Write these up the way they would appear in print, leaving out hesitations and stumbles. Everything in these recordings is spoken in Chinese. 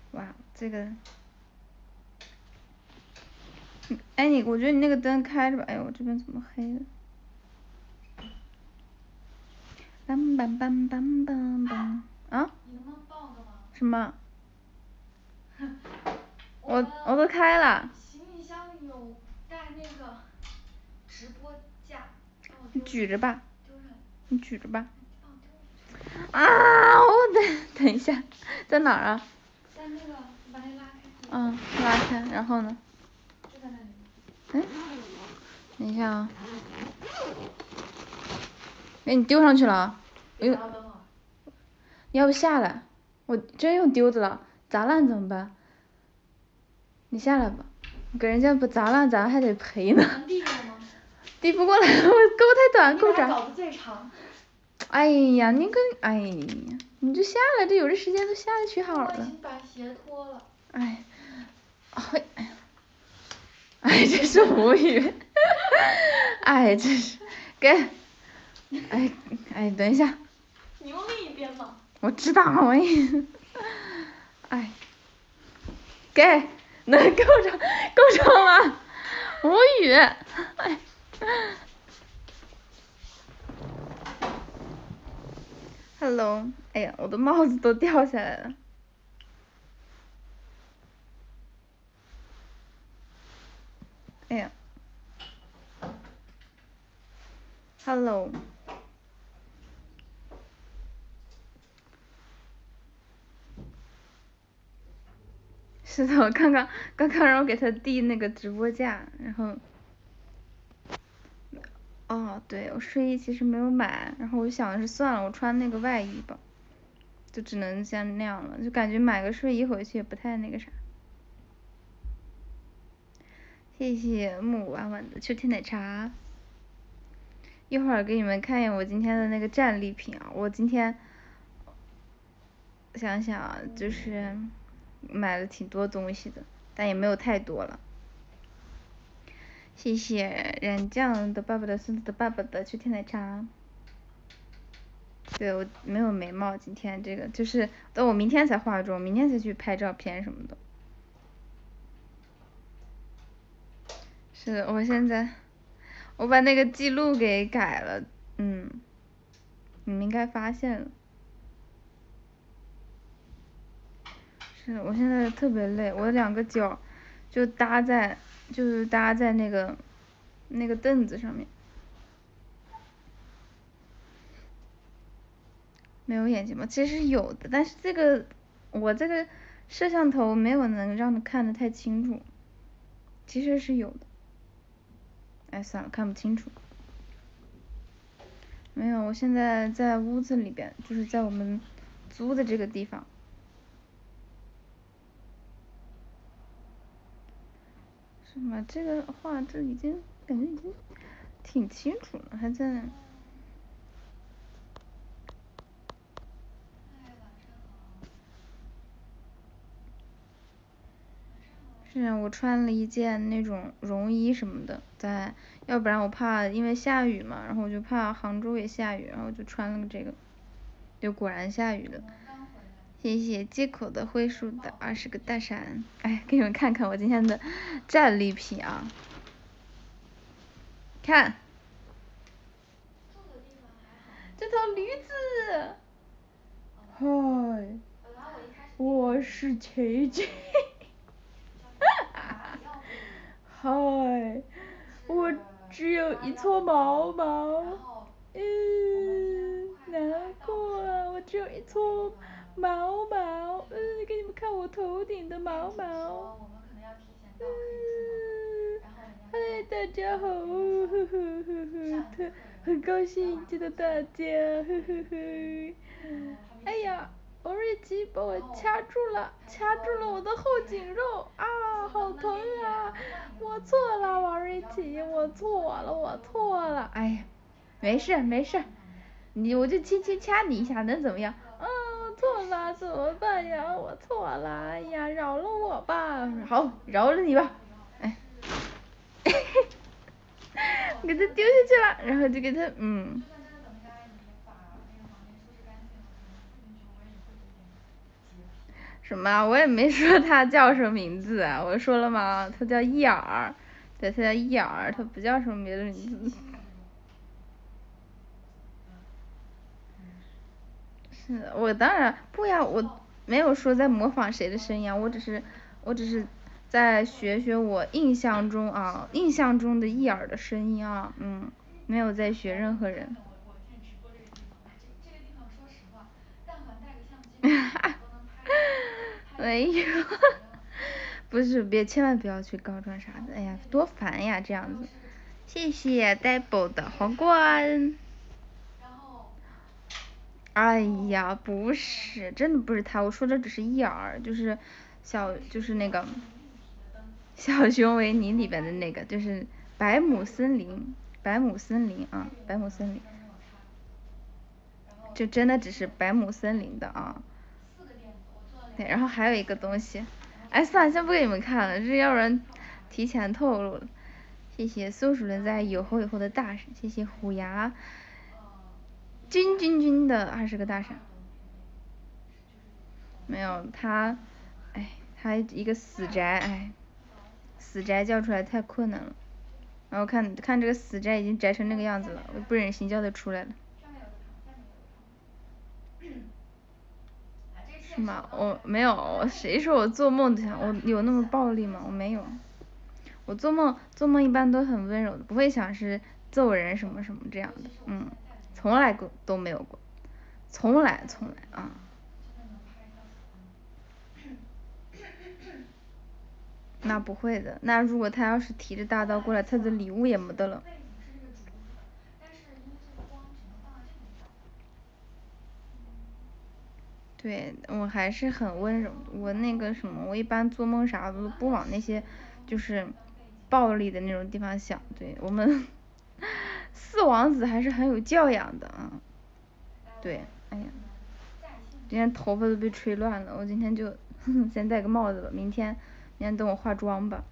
哇，这个，哎我觉得你那个灯开着吧。哎呦，我这边怎么黑了？梆梆梆梆梆梆啊？ 你能不能报个吗？ 什么？我都开了。 行李箱里有带那个直播架。 你举着吧。 丢上。 你举着吧。 啊， 我等一下，在哪儿啊？ 在那个，你把那拉开。 嗯，拉开，然后呢？ 就在那里。 哎，等一下啊。哎，你丢上去了。 别打灯了。 你要不下来？我真用丢的了，砸烂怎么办？你下来吧，给人家不砸烂，咱还得赔呢。 能递过吗？ 递不过来，我钩太短，够长。 你把稿子最长。 哎呀，你就下来，这有这时间都下来取好了。 我已经把鞋脱了。 哎，真是无语。哎，真是，给。哎，等一下。 你用另一边嘛。 我知道，哎，给，能够着吗？无语。哎。Hello， 哎呀，我的帽子都掉下来了。哎呀 ，Hello。是的，我刚刚让我给他递那个直播架，然后，哦，对，我睡衣其实没有买，然后我想的是算了，我穿那个外衣吧，就只能先那样了，就感觉买个睡衣回去也不太那个啥。谢谢木婉婉的秋天奶茶。一会儿给你们看一眼我今天的那个战利品啊，我今天想想啊，就是买了挺多东西的，但也没有太多了。谢谢染酱的爸爸的孙子的爸爸的秋天奶茶。对，我没有眉毛，今天这个就是等我明天才化妆，明天才去拍照片什么的。是的，我现在我把那个记录给改了，你们应该发现了。是的，我现在特别累，我两个脚就搭在那个凳子上面。没有眼睛吗？其实有的，但是我这个摄像头没有能让你看得太清楚。其实是有的。哎，算了，看不清楚。没有，我现在在屋子里边，就是在我们租的这个地方。是吗？这个画质已经感觉已经挺清楚了，还在。是啊，我穿了一件那种绒衣什么的，要不然我怕因为下雨嘛，然后我就怕杭州也下雨，然后就穿了个这个，就果然下雨了。谢谢街口的灰树的20个大伞。哎，给你们看看我今天的战利品啊，看，这头驴子。嗨，我是琪琪。嗨，我只有一撮毛毛。难过啊，我只有一撮毛毛。给你们看我头顶的毛毛。嗨，大家好，很高兴见到大家，哎呀，王瑞琪把我掐住了我的后颈肉啊，好疼啊！我错了，王瑞琪，我错了，哎呀，没事，我就轻轻掐你一下，能怎么样？错了，怎么办呀？我错了，哎呀，饶了我吧。好，饶了你吧。哎。给他丢下去了，然后就给他什么？我也没说他叫什么名字啊，我说了吗？他叫伊尔，对，他叫伊尔，他不叫什么别的名字。是我当然不呀，我没有说在模仿谁的声音啊，我只是在学我印象中的伊尔的声音啊，没有在学任何人。没有，不是，千万不要去告状啥的，哎呀，多烦呀，这样子。谢谢 Double 的皇冠。哎呀，不是，真的不是他，我说的只是伊尔，就是那个小熊维尼里边的那个，就是百亩森林啊，百亩森林。就真的只是百亩森林的啊。对，然后还有一个东西，哎，算了，先不给你们看了，这要不然提前透露了。谢谢松鼠人在有后的大神，谢谢虎牙君的20个大神。没有他，哎，他一个死宅，哎，死宅叫出来太困难了。然后看这个死宅已经宅成那个样子了，我不忍心叫他出来了。是吗？我没有，谁说我做梦我有那么暴力吗？我没有，我做梦一般都很温柔的，不会想是揍人什么什么这样的，从来都没有过，从来啊。那不会的，那如果他要是提着大刀过来，他的礼物也没得了。对，我还是很温柔，我那个什么，我一般做梦啥的都不往那些就是暴力的那种地方想。对，我们四王子还是很有教养的啊。对，哎呀，今天头发都被吹乱了，我今天就先戴个帽子吧，明天等我化妆吧。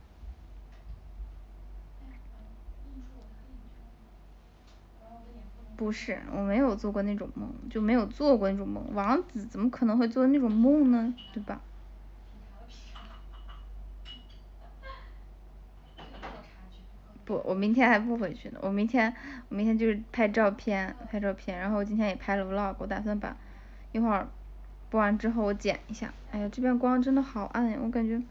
不是，我没有做过那种梦，就没有做过那种梦。王子怎么可能会做那种梦呢？对吧？不，我明天还不回去呢。我明天就是拍照片，然后我今天也拍了 vlog，我打算把一会儿播完之后我剪一下。哎呀，这边光真的好暗呀，我感觉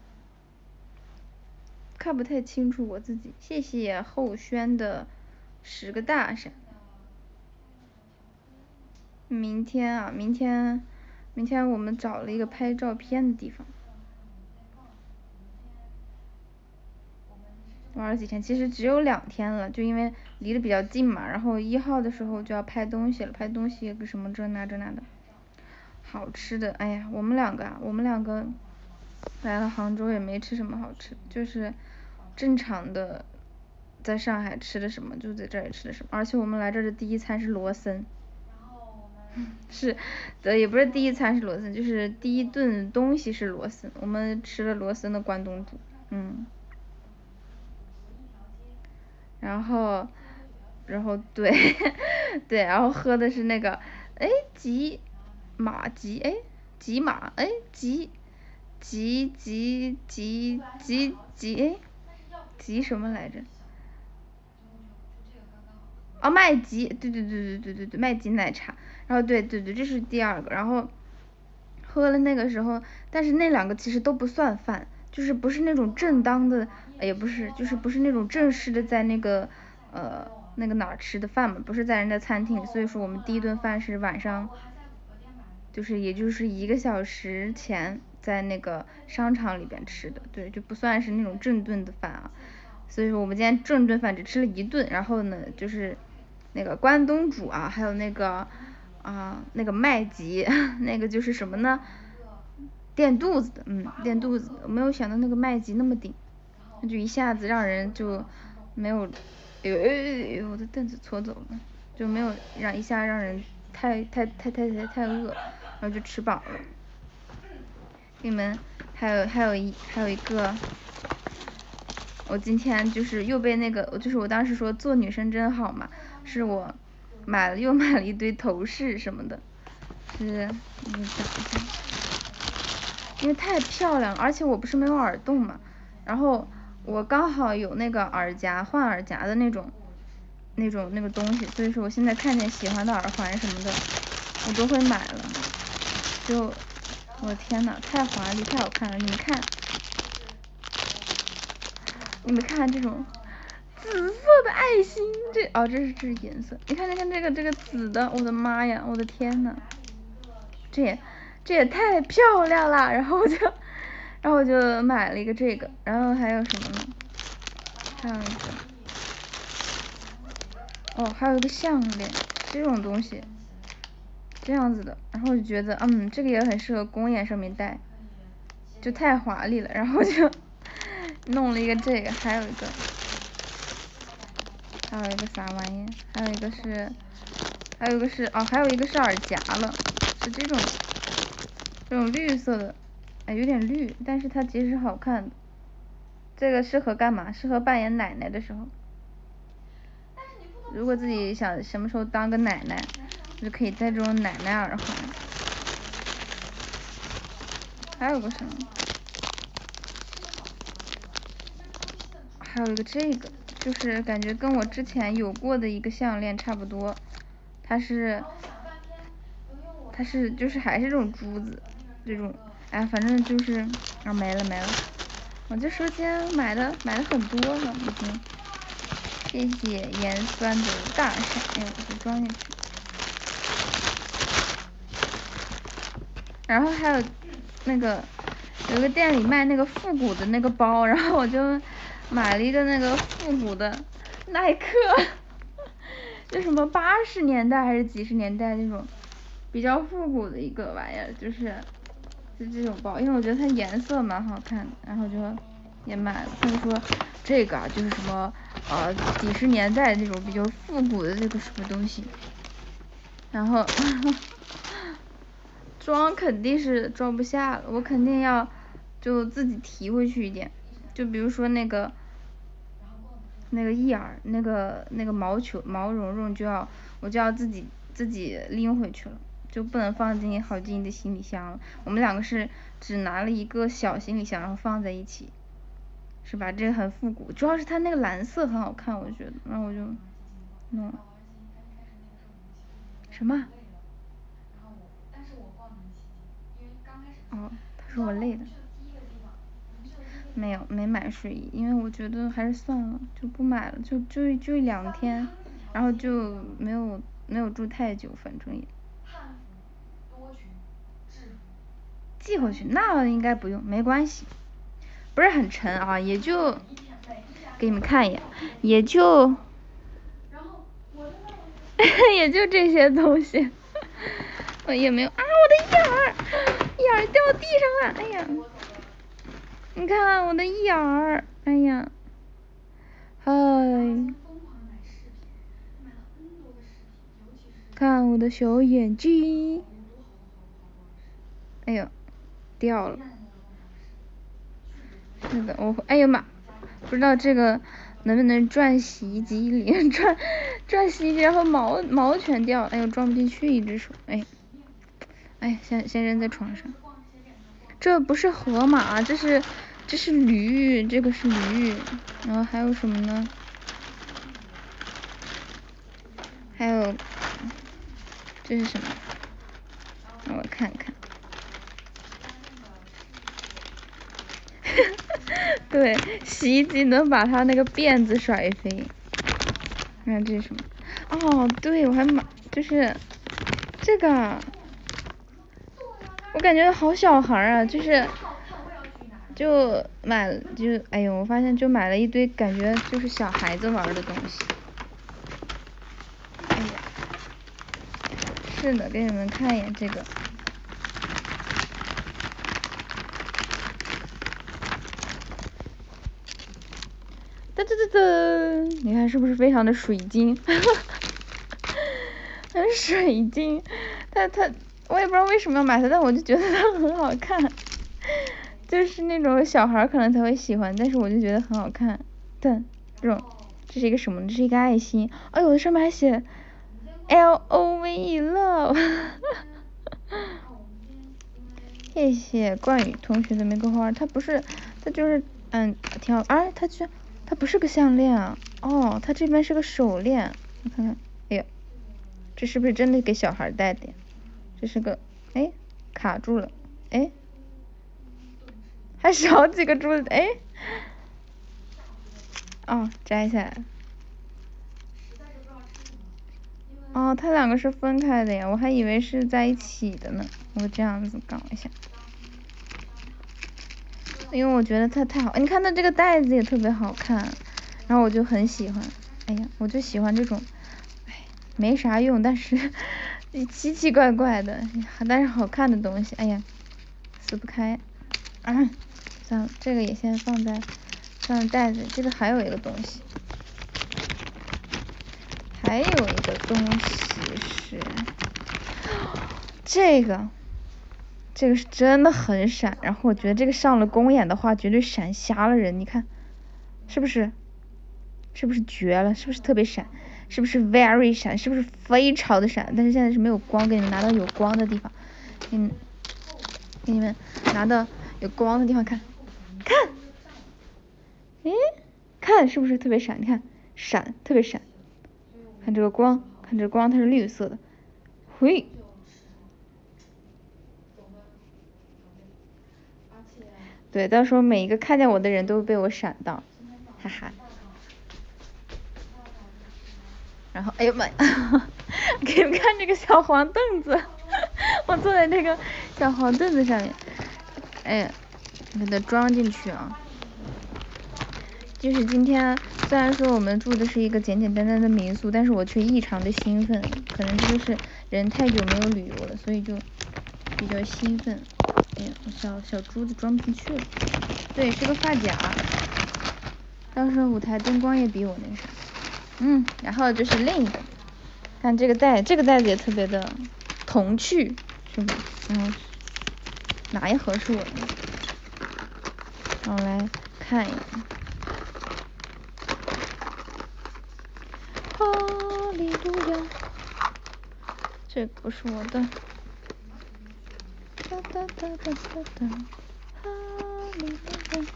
看不太清楚我自己。谢谢后轩的10个大神。明天我们找了一个拍照片的地方。玩了几天，其实只有2天了，就因为离得比较近嘛，然后1号的时候就要拍东西了，拍东西个什么这那的。好吃的，哎呀，我们两个来了杭州也没吃什么好吃的，就是正常的在上海吃的什么就在这儿吃的什么，而且我们来这儿的第一餐是罗森。是的，也不是第一餐是罗森，就是第一顿东西是罗森，我们吃了罗森的关东煮。然后对对，然后喝的是那个吉马吉什么来着？哦，麦吉，对，麦吉奶茶。然后对，这是第2个。然后喝了那个时候，但是那2个其实都不算饭，就是不是那种正当的，也不是，就是不是那种正式的在那个哪儿吃的饭嘛，不是在人家餐厅里，所以说我们第一顿饭是晚上，也就是1个小时前在那个商场里边吃的，对，就不算是那种正顿的饭啊。所以说我们今天正顿饭只吃了1顿，然后呢就是那个关东煮啊，还有那个麦吉，那个就是什么呢？垫肚子的，垫肚子的。我没有想到那个麦吉那么顶，那就一下子让人就没有，哎呦，我的凳子搓走了，就没有一下让人太饿，然后就吃饱了。你们还有一个，我今天就是又被那个，就是我当时说做女生真好嘛，是我又买了一堆头饰什么的，是， 因为太漂亮了，而且我不是没有耳洞嘛，然后我刚好有那个耳夹换耳夹的那个东西，所以说我现在看见喜欢的耳环什么的，我都会买了。就我的天呐，太华丽太好看了，你们看。你们看这种紫色的爱心，这是颜色。你看这个紫的，我的妈呀，我的天呐，这也太漂亮了。然后我就买了一个这个，然后还有什么呢？还有一个，哦，还有一个项链，这种东西，这样子的。然后我就觉得，这个也很适合公演上面戴，就太华丽了。然后就弄了一个这个，还有一个啥玩意？还有一个是耳夹了，是这种绿色的，有点绿，但是它其实是好看的。这个适合干嘛？适合扮演奶奶的时候。如果自己想什么时候当个奶奶，就可以戴这种奶奶耳环。还有个什么？还有一个这个，就是感觉跟我之前有过的一个项链差不多，它是就是还是这种珠子，这种，反正就是没了。我这手间买的很多了已经。谢谢盐酸的大闪，我就装进去。然后还有那个有个店里卖那个复古的那个包，然后我就买了一个那个复古的耐克，就什么80年代还是几十年代那种比较复古的一个玩意儿，就这种包，因为我觉得它颜色蛮好看的，然后就也买了。他就说这个就是什么几十年代那种比较复古的这个什么东西，然后装肯定是装不下了，我肯定要就自己提回去一点，就比如说那个一耳那个毛茸茸我就要自己拎回去了，就不能放进好进的行李箱了。我们两个是只拿了一个小行李箱，然后放在一起，是吧？这个很复古，主要是它那个蓝色很好看，我觉得，然后我就弄了。什么？他说我累的。没买睡衣，因为我觉得还是算了，就不买了，就2天，然后就没有住太久，反正也。寄回去那应该不用，没关系，不是很沉啊，也就给你们看一眼，也就也就这些东西，我也没有我的一耳掉地上了，哎呀，你看我的一耳，哎呀，看我的小眼睛，哎呦，掉了。是的，哎呀妈，不知道这个能不能转洗衣机里，转洗衣机，然后毛全掉了，哎呦，装不进去一只手，哎，先扔在床上。这不是河马，这是驴，这个是驴。然后还有什么呢？还有这是什么？让我看看。对，洗衣机能把它那个辫子甩飞。你看这是什么？对，我还买，就是这个，我感觉好小孩啊，就买了，哎呦，我发现就买了一堆感觉就是小孩子玩的东西。哎呀，是的，给你们看一眼这个。噔，你看是不是非常的水晶？很水晶，我也不知道为什么要买它，但我就觉得它很好看，就是那种小孩可能才会喜欢，但是我就觉得很好看。这是一个什么？这是一个爱心。哎呦，上面还写 LOVE love， 谢谢冠宇同学的玫瑰花，它不是，它就是挺好，哎，它不是个项链啊，哦，它这边是个手链，你看看，哎呀，这是不是真的给小孩戴的呀？这是个，哎，卡住了，哎，还少几个珠子，哎，哦，摘下来了。哦，它两个是分开的呀，我还以为是在一起的呢。我这样子搞一下，因为我觉得它太好，你看它这个袋子也特别好看，然后我就很喜欢。哎呀，我就喜欢这种，哎，没啥用，但是奇奇怪怪的，但是好看的东西。哎呀，撕不开。算了，这个也先放在袋子。这个还有一个东西。还有一个东西是这个是真的很闪，然后我觉得这个上了公演的话绝对闪瞎了人，你看是不是绝了，是不是特别闪，是不是 very 闪，是不是非常的闪，但是现在是没有光，给你们拿到有光的地方，给你们拿到有光的地方看，诶，看是不是特别闪，你看闪特别闪，看这个光，看这个光它是绿色的，嘿，对，到时候每一个看见我的人都会被我闪到，哈哈。然后，哎呦妈呀，给你们看这个小黄凳子，我坐在这个小黄凳子上面，哎呀，给它装进去啊。就是今天，虽然说我们住的是一个简简单单的民宿，但是我却异常的兴奋，可能这就是人太久没有旅游了，所以就比较兴奋。哎呀，小珠子装不进去了。对，是个发夹。到时候舞台灯光也比我那啥。然后就是另一个，看这个袋子也特别的童趣，是不是？然后哪一盒是我的？让我来看一眼。哈利路亚，这个不是我的。哒哒哒哒哒哒，哈利路亚。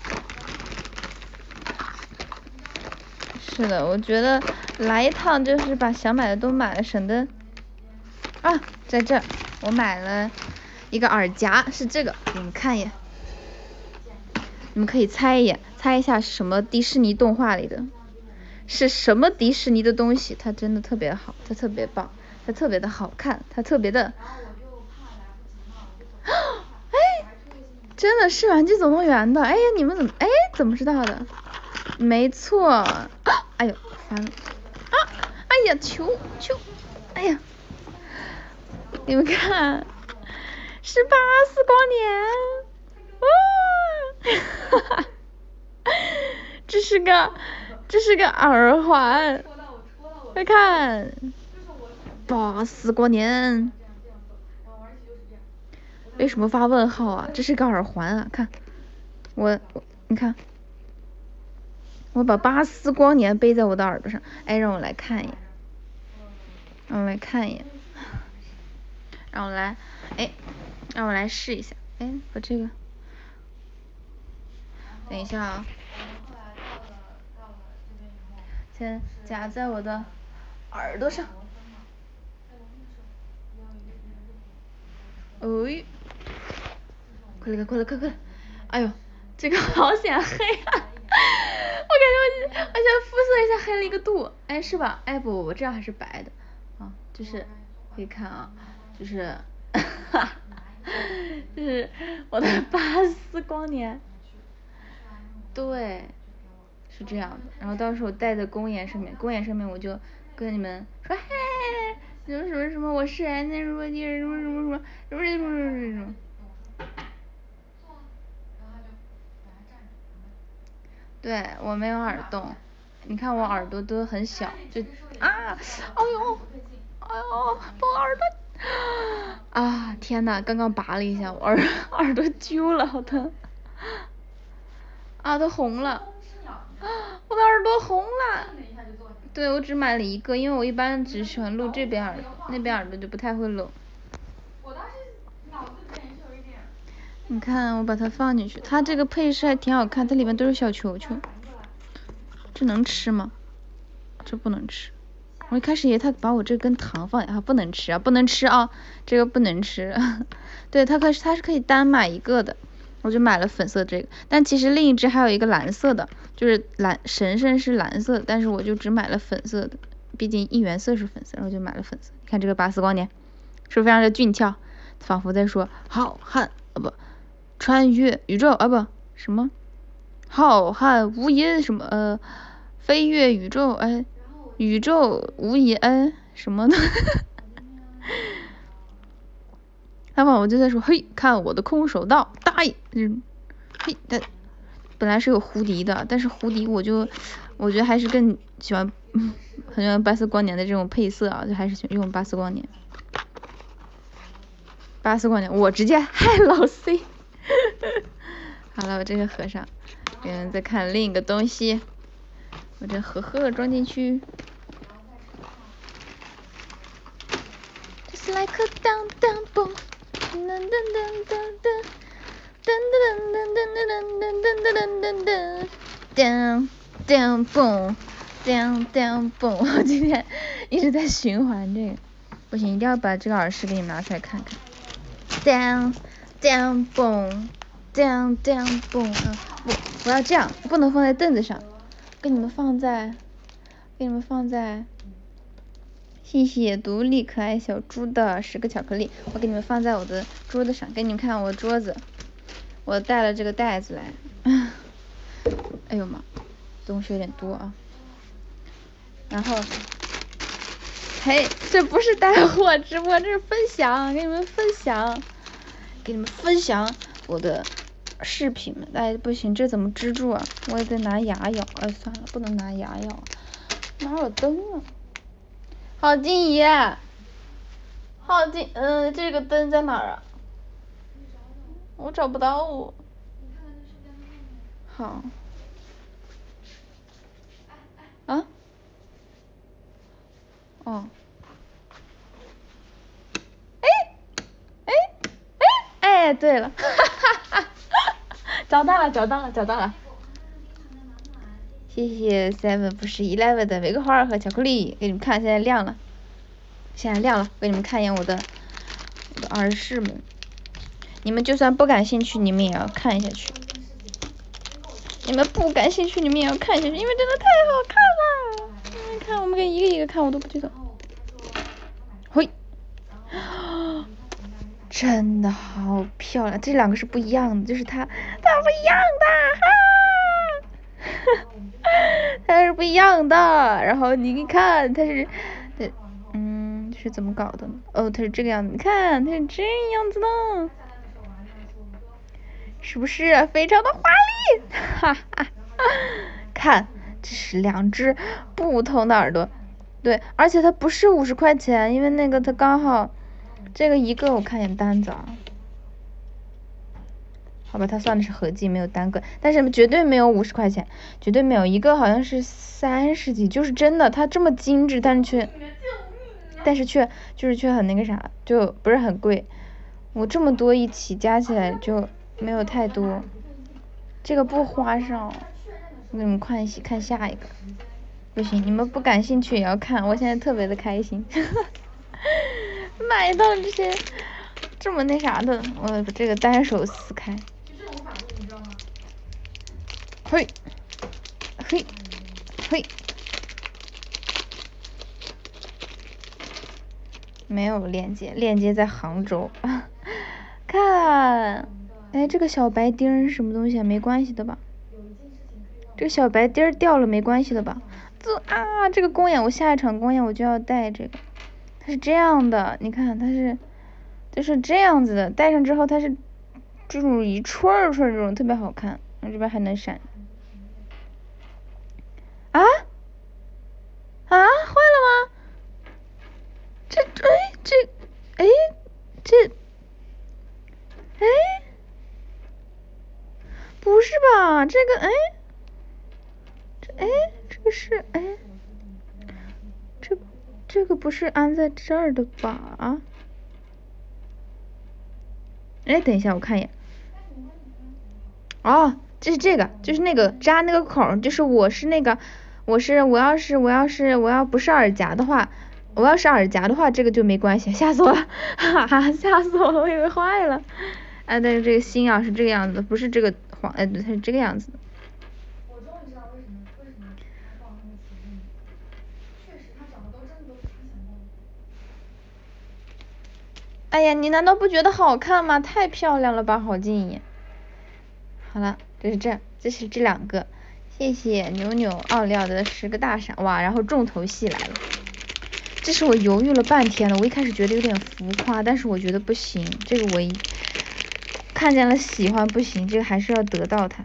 是的，我觉得来一趟就是把想买的都买了，省得在这儿我买了一个耳夹，是这个，给你们看一眼，你们可以猜一下是什么迪士尼动画里的，是什么迪士尼的东西，它真的特别好，它特别棒，它特别的好看，它特别的，真的是玩具总动员的，哎呀，你们怎么知道的？没错，哎呦，烦了，哎呀，求，哎呀，你们看，是巴斯光年，哇，这是个耳环，快看，巴斯光年，为什么发问号啊？这是个耳环啊，看，你看。我把巴斯光年背在我的耳朵上，哎，让我来看一眼，让我来试一下，哎，把这个，等一下啊，先夹在我的耳朵上，哎，快来，哎呦，这个好显黑啊！我感觉我现在肤色一下黑了一个度，哎，是吧？哎，不，这样还是白的，就是可以看啊，就是我的巴斯光年，对，是这样的。然后到时候戴在公演上面我就跟你们说，嘿，什么，我是那什么什么。对，我没有耳洞，你看我耳朵都很小，就哎呦，我耳朵，天呐，刚刚拔了一下，我耳朵揪了，好疼，都红了，我的耳朵红了，对，我只买了一个，因为我一般只喜欢露这边耳朵，那边耳朵就不太会露。 你看，我把它放进去，它这个配饰还挺好看，它里面都是小球球。这能吃吗？这不能吃。我一开始以为他把我这跟糖放啊，不能吃啊，不能吃啊，这个不能吃。对，它是可以单买一个的，我就买了粉色这个，但其实另一只还有一个蓝色的，就是神圣是蓝色的，但是我就只买了粉色的，毕竟一元色是粉色，然后就买了粉色。看这个巴斯光年，是不是非常的俊俏？仿佛在说好汉不。穿越宇宙啊不什么浩瀚无垠什么飞越宇宙宇宙无垠什么的他们我就在说嘿看我的空手道大爷嘿它本来是有胡迪的，但是胡迪我觉得还是更喜欢很喜欢巴斯光年的这种配色啊，就还是喜欢用巴斯光年我直接嗨老 C 好了，我这个合上，再看另一个东西，我这盒装进去。Just like a down down boom， 噔噔噔噔噔噔噔噔嘣，down boom， 我今天一直在循环这个，不行，一定要把这个耳饰给你们拿出来看看。down boom。down boom， 我要这样，不能放在凳子上，给你们放在，谢谢独立可爱小猪的10个巧克力，我给你们放在我的桌子上，给你们看我桌子，我带了这个袋子来，哎呦妈，东西有点多啊，然后，嘿，这不是带货直播，这是分享，给你们分享我的饰品们，哎不行，这怎么支住啊？我也得拿牙咬，哎算了，不能拿牙咬，哪有灯啊？郝静怡，这个灯在哪儿啊？我找不到。好。啊？哦。哎，对了，找到了。谢谢 7不是11的玫瑰花和巧克力，给你们看，现在亮了，给你们看一眼我的耳饰们，你们就算不感兴趣，你们也要看下去。你们不感兴趣，你们也要看下去，因为真的太好看了。你们看，我们一个一个看，我都不记得。嘿，真的好漂亮，这两个是不一样的，就是它不一样的，它是不一样的。然后你看，它是，是怎么搞的呢？哦，它是这个样子，你看，它是这样子的，是不是非常的华丽？哈哈，看，这是2只不同的耳朵，对，而且它不是50块钱，因为那个它刚好。这个一个我看一眼单子啊，好吧，它算的是合计，没有单个，但是绝对没有50块钱，绝对没有，一个好像是30几，就是真的，它这么精致，但是却很那个啥，就不是很贵，我这么多一起加起来就没有太多，这个不花哨，我给你们看下一个，不行，你们不感兴趣也要看，我现在特别的开心。买到这些这么那啥的，我把这个单手撕开。嘿，没有链接在杭州。看，哎，这个小白钉是什么东西啊？没关系的吧？这个小白钉掉了没关系的吧？这个公演，我下一场公演我就要戴这个。它是这样的，你看它就是这样子的，戴上之后它是这种一串儿这种特别好看，这边还能闪。坏了吗？不是吧？这个这个是这个不是安在这儿的吧？等一下，我看一眼。 哦，这是这个，就是那个扎那个孔，就是我要不是耳夹的话，我要是耳夹的话，这个就没关系，吓死我了，哈哈，吓死我了，我以为坏了。但是这个心啊是这个样子，不是这个黄，对，它是这个样子的。 我终于知道为什么他放那么前面，确实他长得都真的都不想到。 哎呀，你难道不觉得好看吗？太漂亮了吧，郝静怡。好了，这是这2个，谢谢牛牛奥利奥的10个大赏，哇，然后重头戏来了。这是我犹豫了半天了，我一开始觉得有点浮夸，但是我觉得不行，这个我看见了喜欢不行，这个还是要得到它。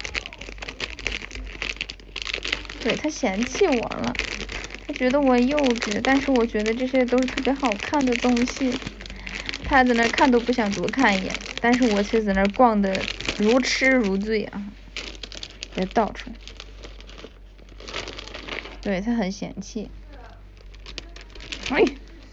对，他嫌弃我了，他觉得我幼稚，但是我觉得这些都是特别好看的东西，他在那看都不想多看一眼，但是我却在那逛的如痴如醉啊，给他倒出来。对，他很嫌弃。哎。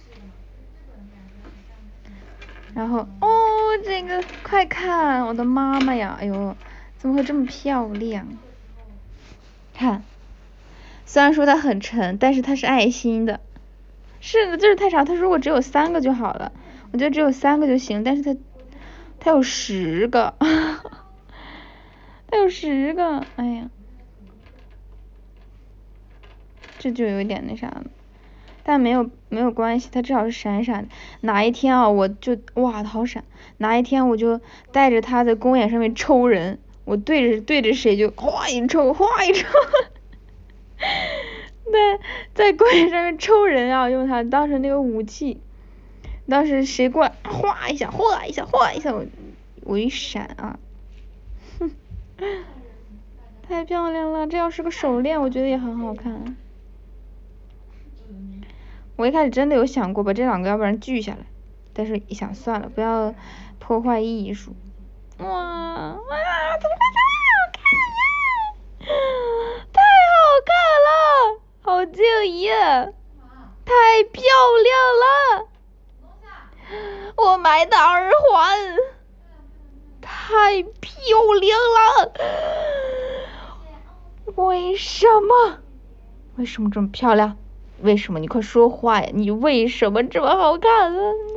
然后这个快看，我的妈妈呀，哎呦，怎么会这么漂亮？看，虽然说它很沉，但是它是爱心的。是的，就是太长，它如果只有3个就好了，我觉得只有3个就行，但是它有10个，它有10个，哎呀，这就有点那啥了。但没有关系，它至少是闪闪的。哪一天啊，我就哇，好闪！哪一天我就带着它在公园上面抽人，我对着谁就哗一抽，哗一抽。对，在公园上面抽人啊，用它当成那个武器。当时谁过来，哗一下，哗一下，哗一下，我一闪啊，哼，太漂亮了！这要是个手链，我觉得也很好看。我一开始真的有想过把这2个要不然锯下来，但是一想算了，不要破坏艺术。哇，怎么会这么好看呀？太好看了，好静怡，太漂亮了。我买的耳环，太漂亮了。为什么这么漂亮？为什么？你快说话呀！你为什么这么好看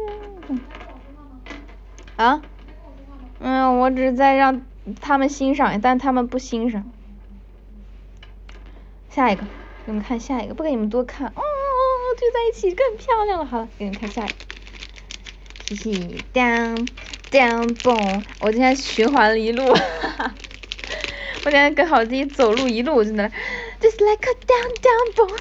啊？我只是在让他们欣赏，但他们不欣赏。下一个，给你们看下一个，不给你们多看。聚在一起更漂亮了。好了，给你们看下一个。嘻嘻，当嘣！我今天循环了一路，我今天跟郝迪走路一路，我就在那。Just like a down boom，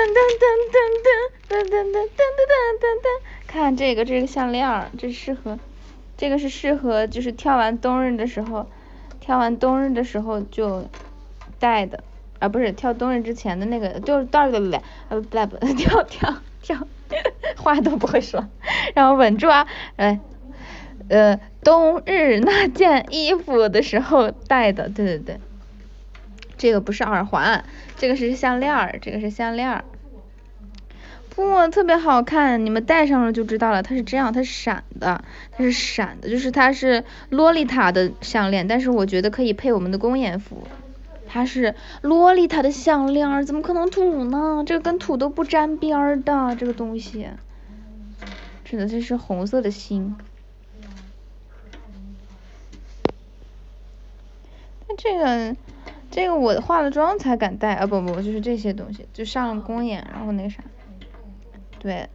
看这个项链，这是适合就是跳完冬日的时候就戴的，不是跳冬日之前的那个，就是跳，话都不会说，然后稳住啊，冬日那件衣服的时候戴的，对。这个不是耳环，这个是项链，不，特别好看，你们戴上了就知道了，它是这样，它是闪的，就是它是洛丽塔的项链，但是我觉得可以配我们的公演服。它是洛丽塔的项链，怎么可能土呢？这个跟土都不沾边的，这个东西。真的，这是红色的心。那这个我化了妆才敢戴，不，就是这些东西，就上了公演，然后那个啥，对，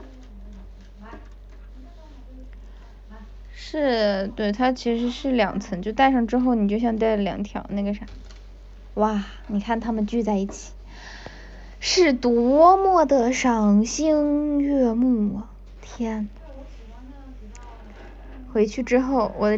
对，它其实是2层，就戴上之后你就像戴了2条那个啥，哇，你看他们聚在一起，是多么的赏心悦目啊！天，回去之后我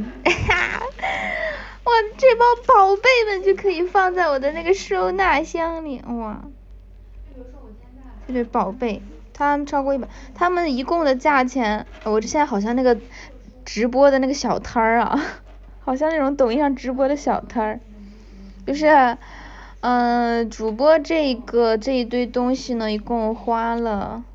这帮宝贝们就可以放在我的那个收纳箱里，哇！这对宝贝，他们超过100，他们一共的价钱，我这现在好像那个直播的那个小摊儿啊，好像那种抖音上直播的小摊儿，就是主播这一堆东西呢，一共花了，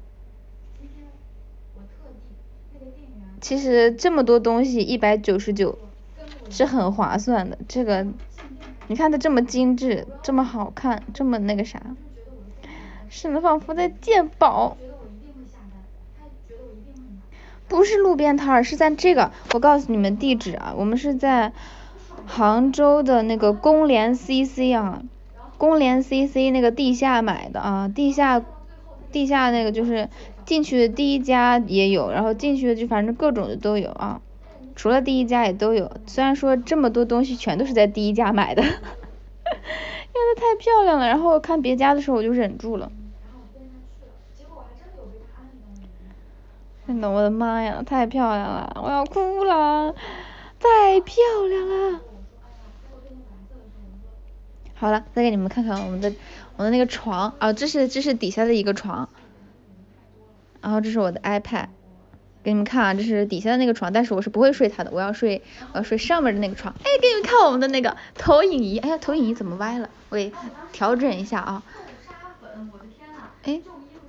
其实这么多东西199， 是很划算的。这个你看它这么精致，这么好看，这么那个啥，是能仿佛在鉴宝。不是路边摊儿，是在这个，我告诉你们地址啊，我们是在杭州的那个工联 CC 啊，工联 CC 那个地下买的啊，地下那个就是进去的第一家也有，然后进去的就反正各种的都有啊，除了第一家也都有。虽然说这么多东西全都是在第一家买的，因为它太漂亮了，然后看别家的时候我就忍住了。真的，我的妈呀，太漂亮了，我要哭了，太漂亮了。好了，再给你们看看我的那个床啊，这是底下的一个床，然后这是我的 iPad， 给你们看啊，这是底下的那个床，但是我是不会睡它的，我要睡上面的那个床。哎，给你们看我们的那个投影仪，哎呀，投影仪怎么歪了？我给调整一下啊。哎，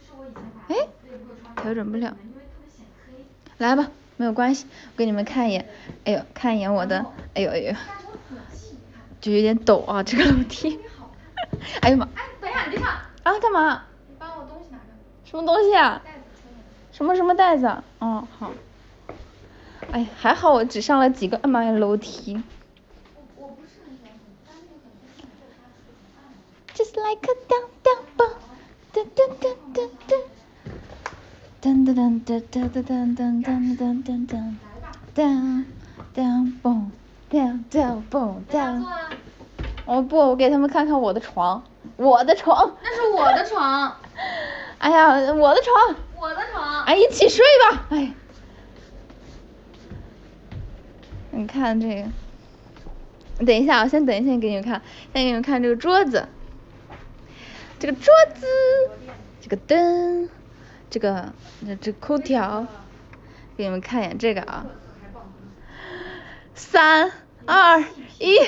调整不了。来吧，没有关系，我给你们看一眼。哎呦，看一眼我的，哎呦，就有点陡啊，这个楼梯。哎呦妈！ 哎，等一下，你别上。 啊，干嘛？ 你帮我东西拿着。 什么东西啊？什么袋子啊？哦，好。哎，还好我只上了几个妈呀楼梯。 我不是很喜欢但那个很多人做啥 Just like a down down bomb， 噔噔噔噔噔。噔噔噔噔噔噔噔噔噔噔噔噔，噔噔蹦，噔噔蹦噔。哦不，我给他们看看我的床，那是我的床。哎呀，我的床。哎，一起睡吧，哎。你看这个，等一下，我先等一下给你们看，先给你们看这个桌子，这个灯。这空调，给你们看一眼这个啊，3、2、1，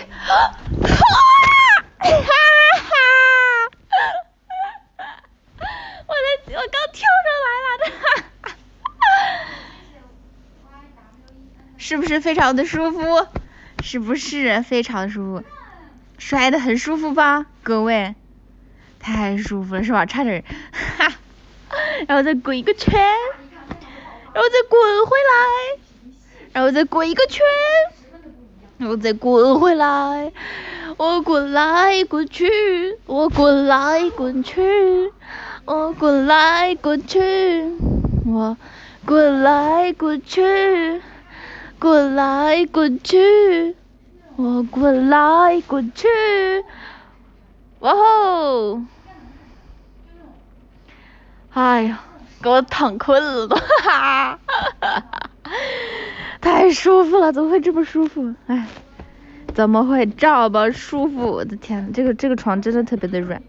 我刚跳上来了，是不是非常的舒服？是不是非常舒服？摔得很舒服吧，各位？太舒服了是吧？差点，哈。然后再滚一个圈，然后再滚回来，然后再滚一个圈，然后再滚回来，我滚来滚去，我滚来滚去，我滚来滚去，我滚来滚去，滚来滚去，我滚来滚去，哇吼！哎呀，给我躺困了都，哈哈，太舒服了，怎么会这么舒服？哎，怎么会这么舒服？我的天，这个床真的特别的软。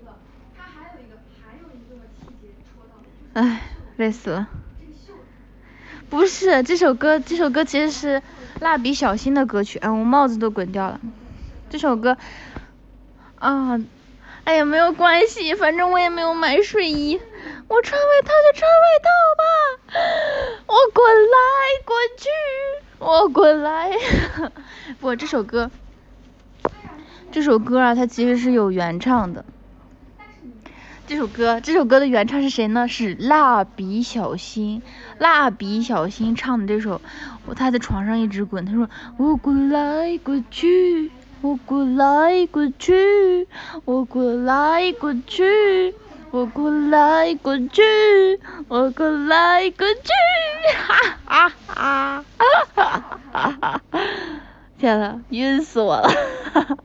哎，累死了。不是这首歌其实是蜡笔小新的歌曲，哎，我帽子都滚掉了。这首歌啊。哎呀，没有关系，反正我也没有买睡衣，我穿外套就穿外套吧，我滚来滚去，我滚来。不，这首歌啊，它其实是有原唱的。这首歌的原唱是谁呢？是蜡笔小新唱的这首，他在床上一直滚，他说我滚来滚去。我滚来滚去，我滚来滚去，我滚来滚去，我滚来滚去，哈哈哈哈哈哈！天呐，晕死我了！哈哈。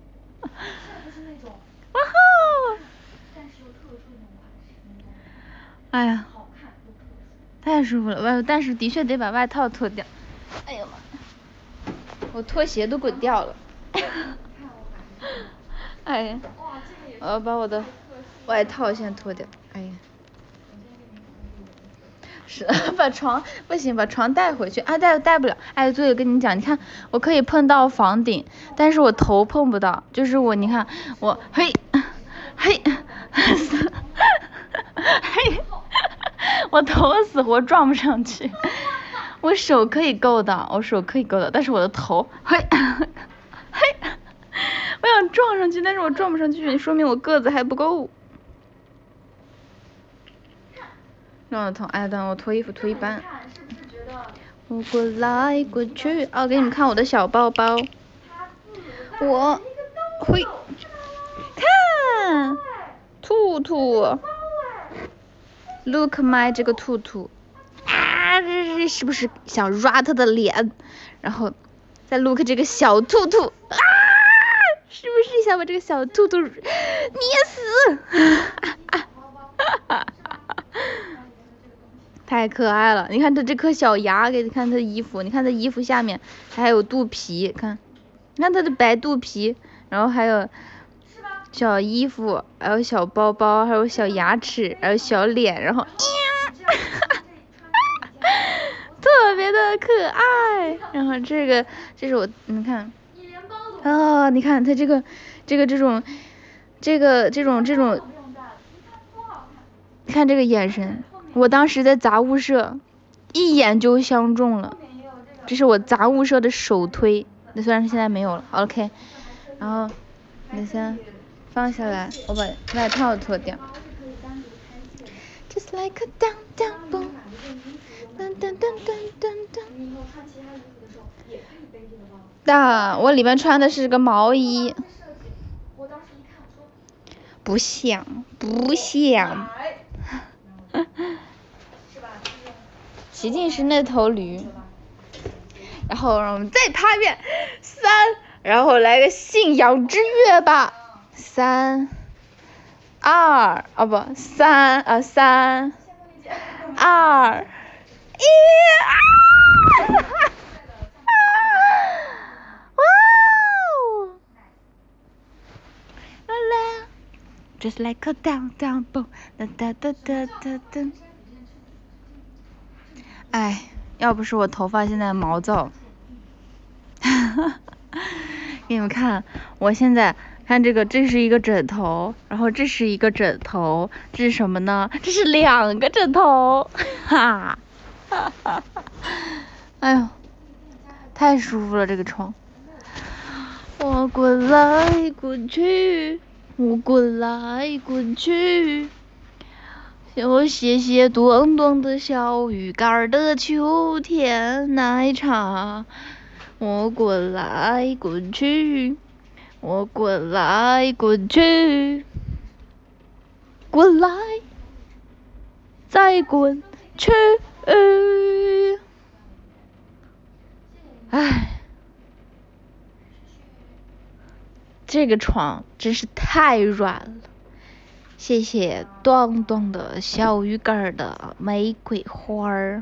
哇吼！哎呀，太舒服了，但是的确得把外套脱掉。哎呀妈，我拖鞋都滚掉了。哎呀，我要把我的外套先脱掉。哎呀，是把床不行，把床带回去啊，带不了。哎，对，我跟你讲，你看我可以碰到房顶，但是我头碰不到，就是你看我嘿，我头死活撞不上去。 我手可以够的，但是我的头，嘿，嘿，我想撞上去，但是我撞不上去，说明我个子还不够。撞了头，哎，等我脱衣服脱一半。我过来过去，哦，给你们看我的小包包，我会看兔兔 ，Look my 这个兔兔。啊，这是不是想 rat 的脸？然后再 look 这个小兔兔啊，是不是想把这个小兔兔捏死？太可爱了！你看它这颗小牙，给你看它的衣服，你看它衣服下面还有肚皮，看，你看它的白肚皮，然后还有小衣服，还有小包包，还有小牙齿，还有小脸，然后。特别的可爱，然后这是我，你看，啊，你看它这种，看这个眼神，我当时在杂物社，一眼就相中了，这是我杂物社的首推，那虽然现在没有了 ，OK， 然后你先放下来，我把外套脱掉。Just like a down down boom， 噔噔噔噔噔噔。你以后穿其他衣服的时候也可以背这个包。我里面穿的是个毛衣。我当时一看说。不像。骑进是那头驴。然后让我们再趴一遍，3，然后来个信仰之跃吧，3、2，哦不，3、2、1啊！哇哦！啦啦 ，Just like a down down boom， 哒哒哒哒哒哒。哎，要不是我头发现在毛躁，给你们看，我现在。看这个，这是一个枕头，然后这是一个枕头，这是什么呢？这是2个枕头，哈哈，哎呦，太舒服了这个床。我滚来滚去，我滚来滚去，我谢谢短短的小鱼干的秋天奶茶。我滚来滚去。我滚来滚去，滚来，再滚去。唉，这个床真是太软了。谢谢短短的小鱼干的玫瑰花儿。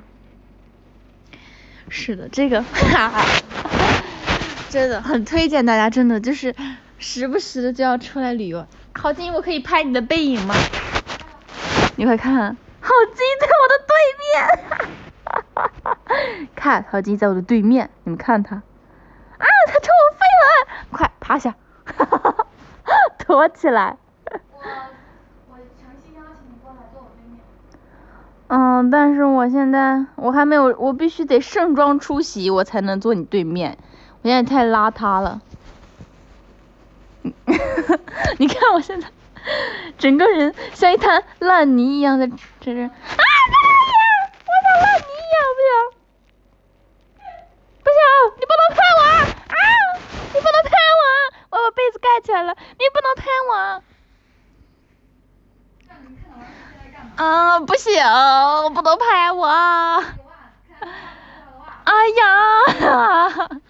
是的，这个哈哈。真的很推荐大家，真的就是时不时的就要出来旅游。郝金，我可以拍你的背影吗？你快看，郝金在我的对面，看郝金在我的对面，你们看他，啊，他朝我飞来，快趴下，躲起来。我诚心邀请你过来坐我对面。但是我现在还没有，我必须得盛装出席，我才能坐你对面。我现在太邋遢了，你看我现在整个人像一滩烂泥一样在这。啊！我像烂泥一样，不行，你不能拍我啊！你不能拍我，我把被子盖起来了，你不能拍我。不行，不能拍我。哎呀！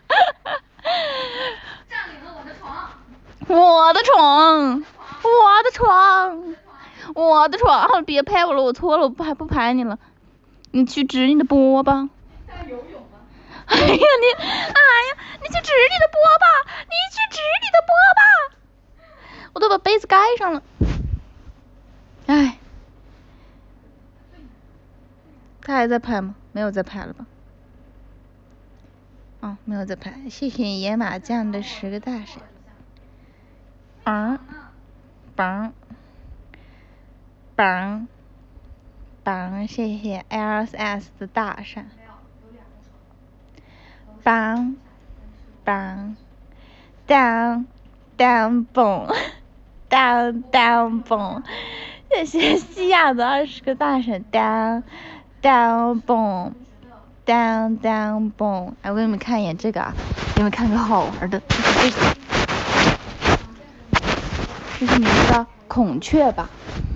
占领了我的床。别拍我了，我错了，我不拍你了。你去指你的波吧。在游泳吗？你去指你的波吧，我都把被子盖上了。哎，他还在拍吗？没有在拍了吧？没有在拍。谢谢野马酱的10个大闪。棒，谢谢 LSS 的大闪。 梆梆当当嘣当当嘣，谢谢西亚的20个大神，当当嘣当当嘣。哎，我给你们看一眼这个啊，给你们看个好玩的，这是你们知道孔雀吧？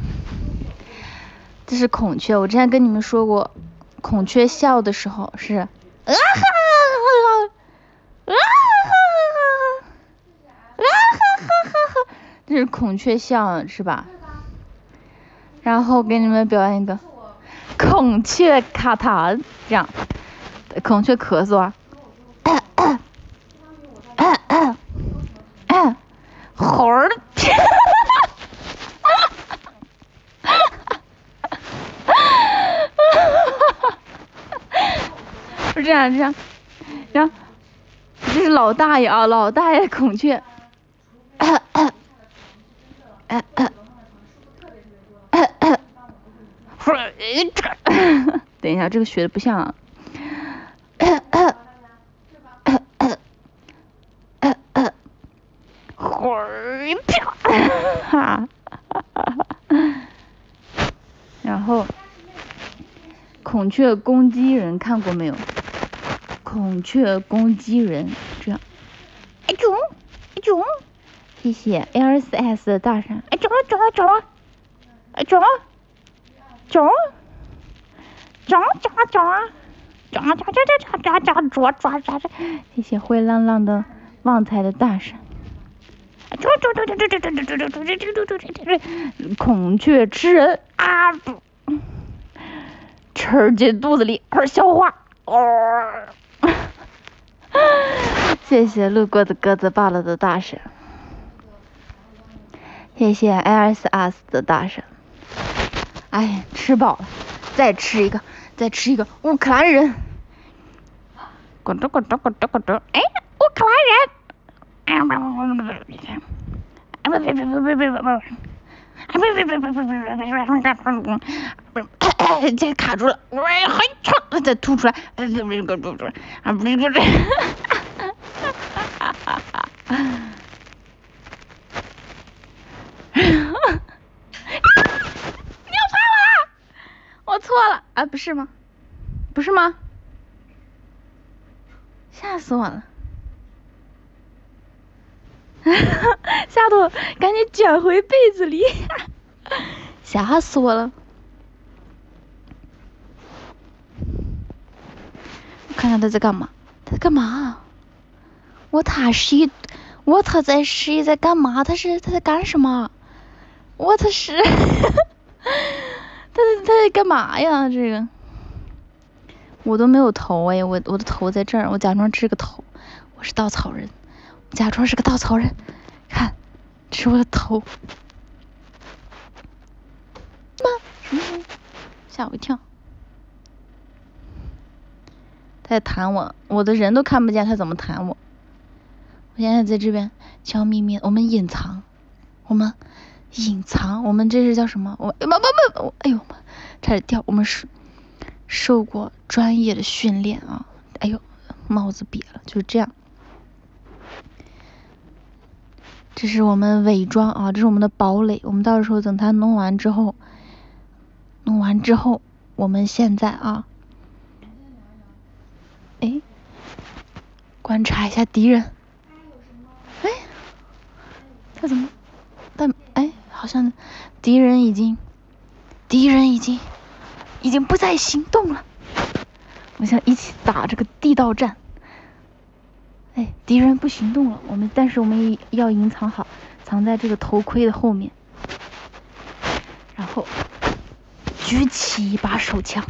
这是孔雀，我之前跟你们说过，孔雀笑的时候是啊哈哈哈哈，这是孔雀笑是吧？然后给你们表演一个孔雀卡痰，这样，孔雀咳嗽啊，猴儿，是这样，然后这是老大爷啊，老大爷孔雀，等一下，这个学的不像啊。然后孔雀攻击人看过没有？孔雀攻击人这样，哎囧哎囧，谢谢 L4S 的大神，哎囧囧囧，哎囧囧囧囧囧，谢谢灰浪浪的旺财的大神。孔雀吃人啊，吃进肚子里而消化。谢谢路过的鸽子报了的大神，谢谢 LSS 的大神。哎，吃饱了，再吃一个乌克兰人。滚着，哎，乌克兰人。这卡住了，再吐出来，我错了啊，不是吗？吓死我了！吓得我赶紧卷回被子里，吓死我了！看看他在干嘛？我他在示意在干嘛？他在干什么？他在干嘛呀？这个我都没有头哎，我的头在这儿，我假装这是个头，我是稻草人，我假装是个稻草人，看，这是我的头。什么？吓我一跳！他在弹我的人都看不见，他怎么弹我？我现在在这边悄咪咪，我们隐藏，我们这是叫什么？哎呦，差点掉！我们是受过专业的训练啊！哎呦，帽子瘪了，就是这样。这是我们伪装啊，这是我们的堡垒。我们到时候等它弄完之后，我们现在啊，哎，观察一下敌人。哎，他怎么？好像敌人已经不再行动了。我想一起打这个地道战。哎，敌人不行动了，但是我们要隐藏好，藏在这个头盔的后面，然后举起一把手枪。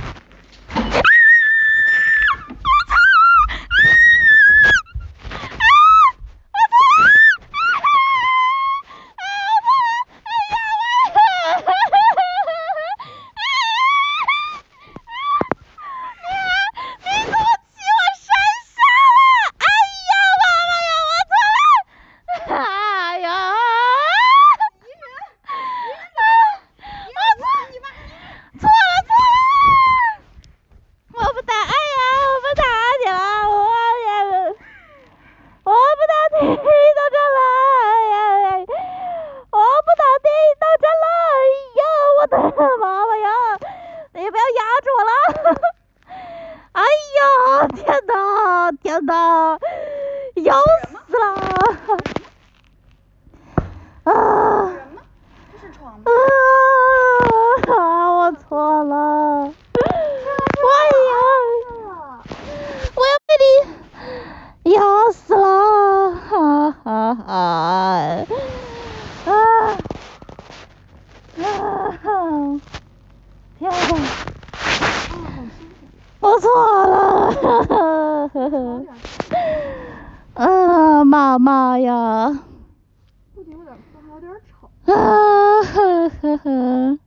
呀。 不仅有点哭，还有点吵。 啊呵呵呵。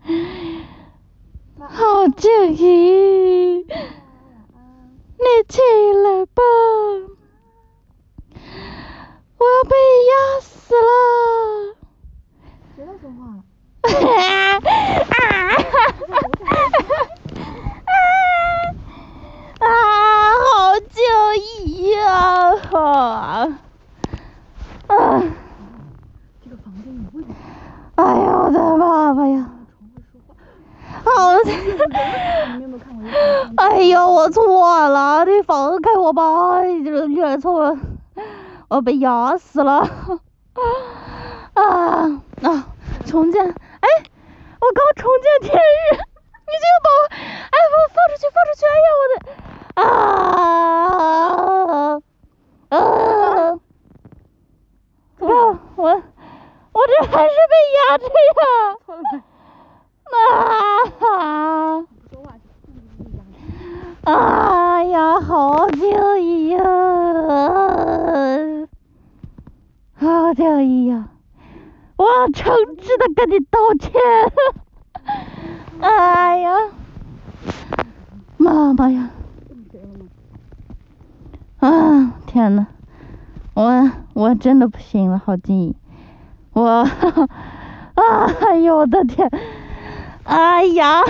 好静怡，你起来吧，我要被压死了。 谁在说话？ 好静怡呀！ 这个房间有问题。 哎呀，我的爸爸呀！哎呦，我错了，你放开我吧！你认错了，我被压死了。重建，哎，我刚重见天日，你这个把我放出去，哎呀，我这还是被压着呀。哎呀，好静怡呀，好静怡呀，我要诚挚的跟你道歉。哎呀，妈妈呀！天哪，我真的不行了，好静怡，哎呦我的天，哎呀，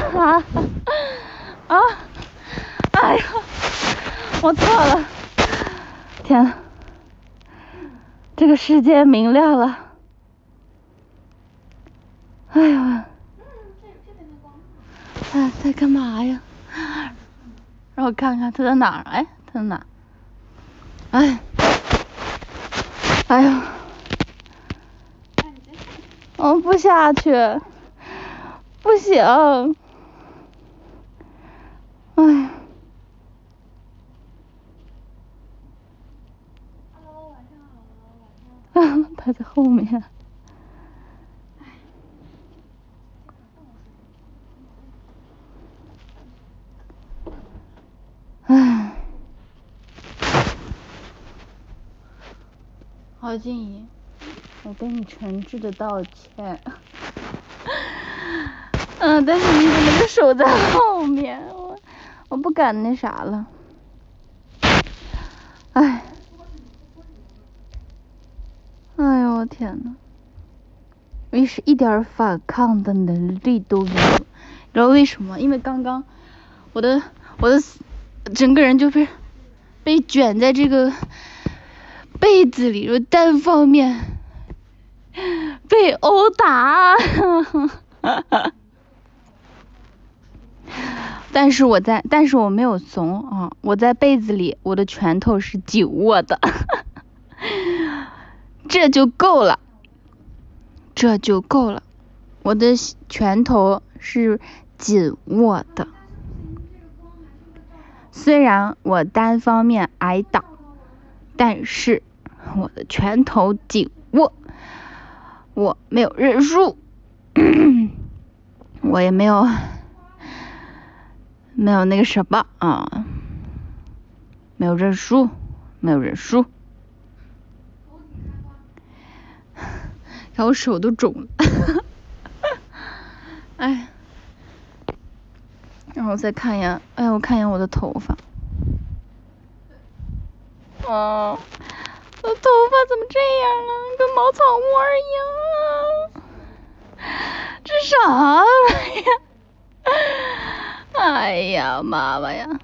哎呀，我错了，天哪，这个世界明亮了，哎呀，在干嘛呀？让我看看他在哪儿？哎，他在哪？哎呀，我不下去，不行，哎呀。他在后面。唉，郝静怡，我跟你诚挚的道歉。但是你怎么就守在后面？我不敢那啥了。哎呦我天哪！我是一点反抗的能力都没有，你知道为什么？因为刚刚我的整个人就被卷在这个被子里，就单方面被殴打。但是我没有怂啊！我在被子里，我的拳头是紧握的。这就够了，我的拳头是紧握的。虽然我单方面挨打，但是我的拳头紧握，我没有认输。我也没有那个什么啊，没有认输。看我手都肿了。哎，然后再看一眼，我看一眼我的头发。我头发怎么这样啊？跟茅草窝一样。这啥玩意儿？哎呀，妈妈呀！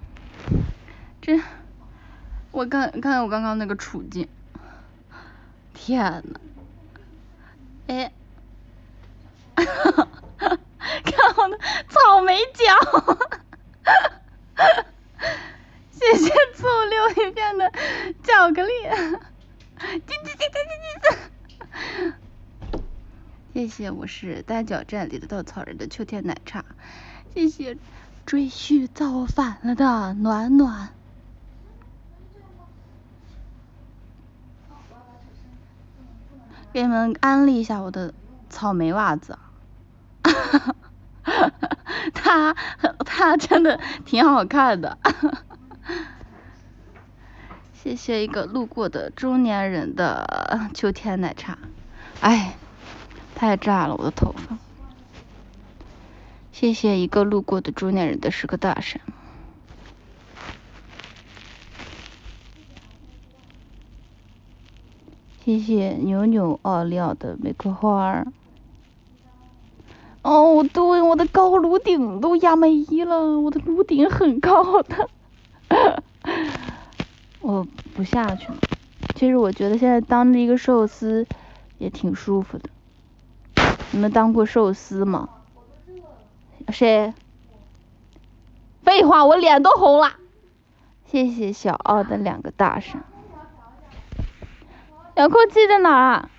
我看我刚刚那个处境，天哪！哎，看我的草莓脚。谢谢醋溜一遍的巧克力。谢谢，我是单脚站里的稻草人的秋天奶茶。谢谢追剧造反了的暖暖。给你们安利一下我的草莓袜子。它真的挺好看的。 谢谢一个路过的中年人的秋天奶茶，哎，太炸了我的头发。谢谢一个路过的中年人的是个大神。谢谢扭扭奥利奥的玫瑰花。哦，对，我的高颅顶都压没了，我的颅顶很高的。我不下去了。其实我觉得现在当着一个寿司也挺舒服的。你们当过寿司吗？谁？废话，我脸都红了。谢谢小奥的2个大神。遥控器在哪啊？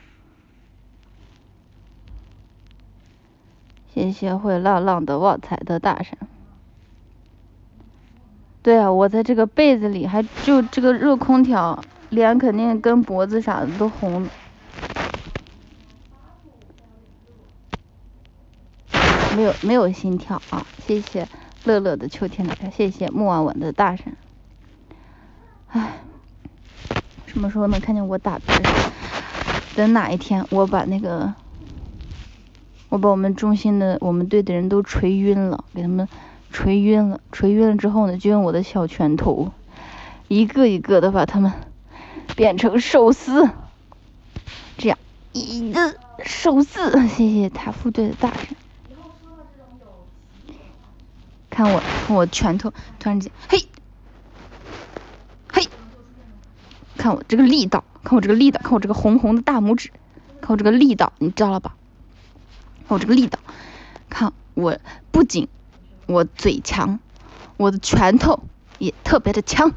谢谢会浪浪的旺财的大神。对啊，我在这个被子里，还就这个热空调，脸肯定跟脖子啥的都红了。没有心跳啊！谢谢乐乐的秋天奶茶，谢谢木婉婉的大神。唉，什么时候能看见我打字？等哪一天我把我们中心的我们队的人都锤晕了，给他们锤晕了之后呢，就用我的小拳头一个一个的把他们变成寿司，这样一个寿司。谢谢塔副队的大神。看我拳头突然间，嘿，看我这个力道，看我这个红红的大拇指，看我这个力道，你知道了吧？看我这个力道，看我不仅我嘴强，我的拳头也特别的强。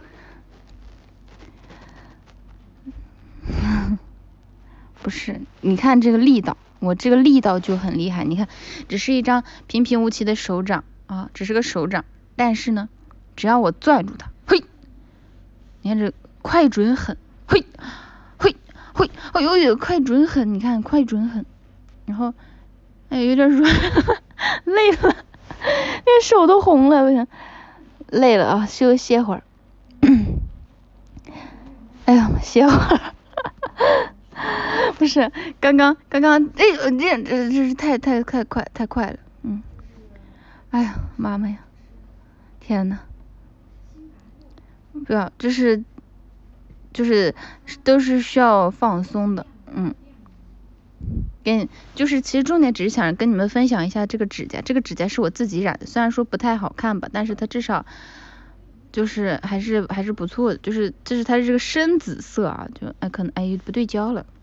不是，你看这个力道，我这个力道就很厉害。你看，只是一张平平无奇的手掌啊，只是个手掌，但是呢，只要我攥住它，嘿，你看这快准狠，嘿，哎呦，快准狠，你看快准狠，然后哎有点软，累了，连手都红了，我想累了啊，歇会儿。哎呀，歇会儿。不是，刚刚，哎，这是太快了，哎呀，妈妈呀，天呐，不要，就是都是需要放松的，就是其实重点只是想跟你们分享一下这个指甲是我自己染的，虽然说不太好看吧，但是它至少就是还是不错的，就是它是这个深紫色啊，就可能不对焦了。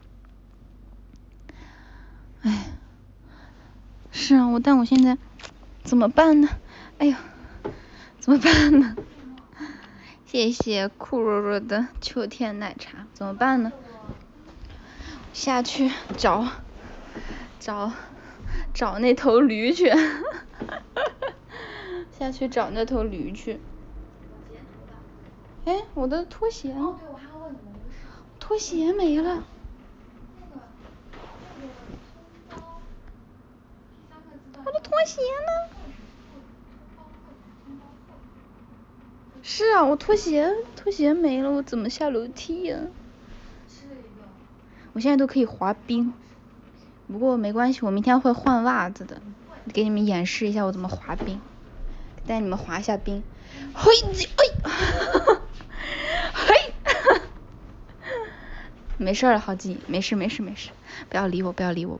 哎，是啊，但我现在怎么办呢？哎呀，怎么办呢？谢谢酷若若的秋天奶茶，怎么办呢？下去找那头驴去。下去找那头驴去。哎，我的拖鞋呢？拖鞋没了。我的拖鞋呢？是啊，我拖鞋没了，我怎么下楼梯呀？我现在都可以滑冰，不过没关系，我明天会换袜子的，给你们演示一下我怎么滑冰，带你们滑一下冰。嘿，嘿，没事了，好记，没事，不要理我。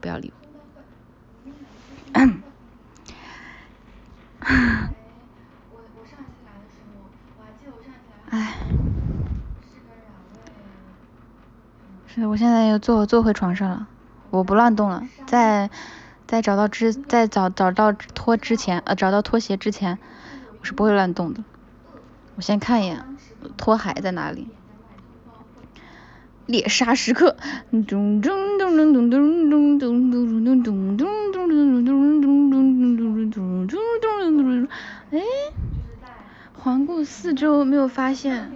哎，是的，我现在又坐回床上了，我不乱动了。在找到拖鞋之前，我是不会乱动的。我先看一眼拖鞋在哪里。猎杀时刻，哎，环顾四周没有发现。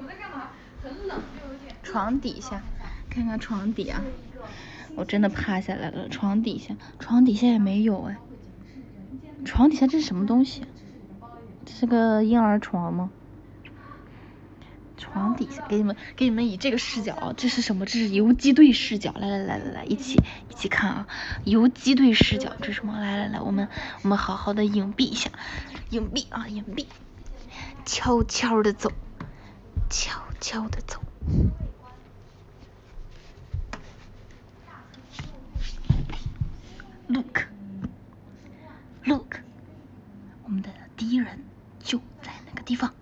床底下，看看床底啊，我真的趴下来了。床底下也没有哎。床底下这是什么东西？这是个婴儿床吗？ 床底下，给你们以这个视角啊，这是什么？这是游击队视角，来，一起看啊，游击队视角，这是什么？来，我们好好的隐蔽一下，隐蔽，悄悄的走。Look， 我们的敌人就在那个地方。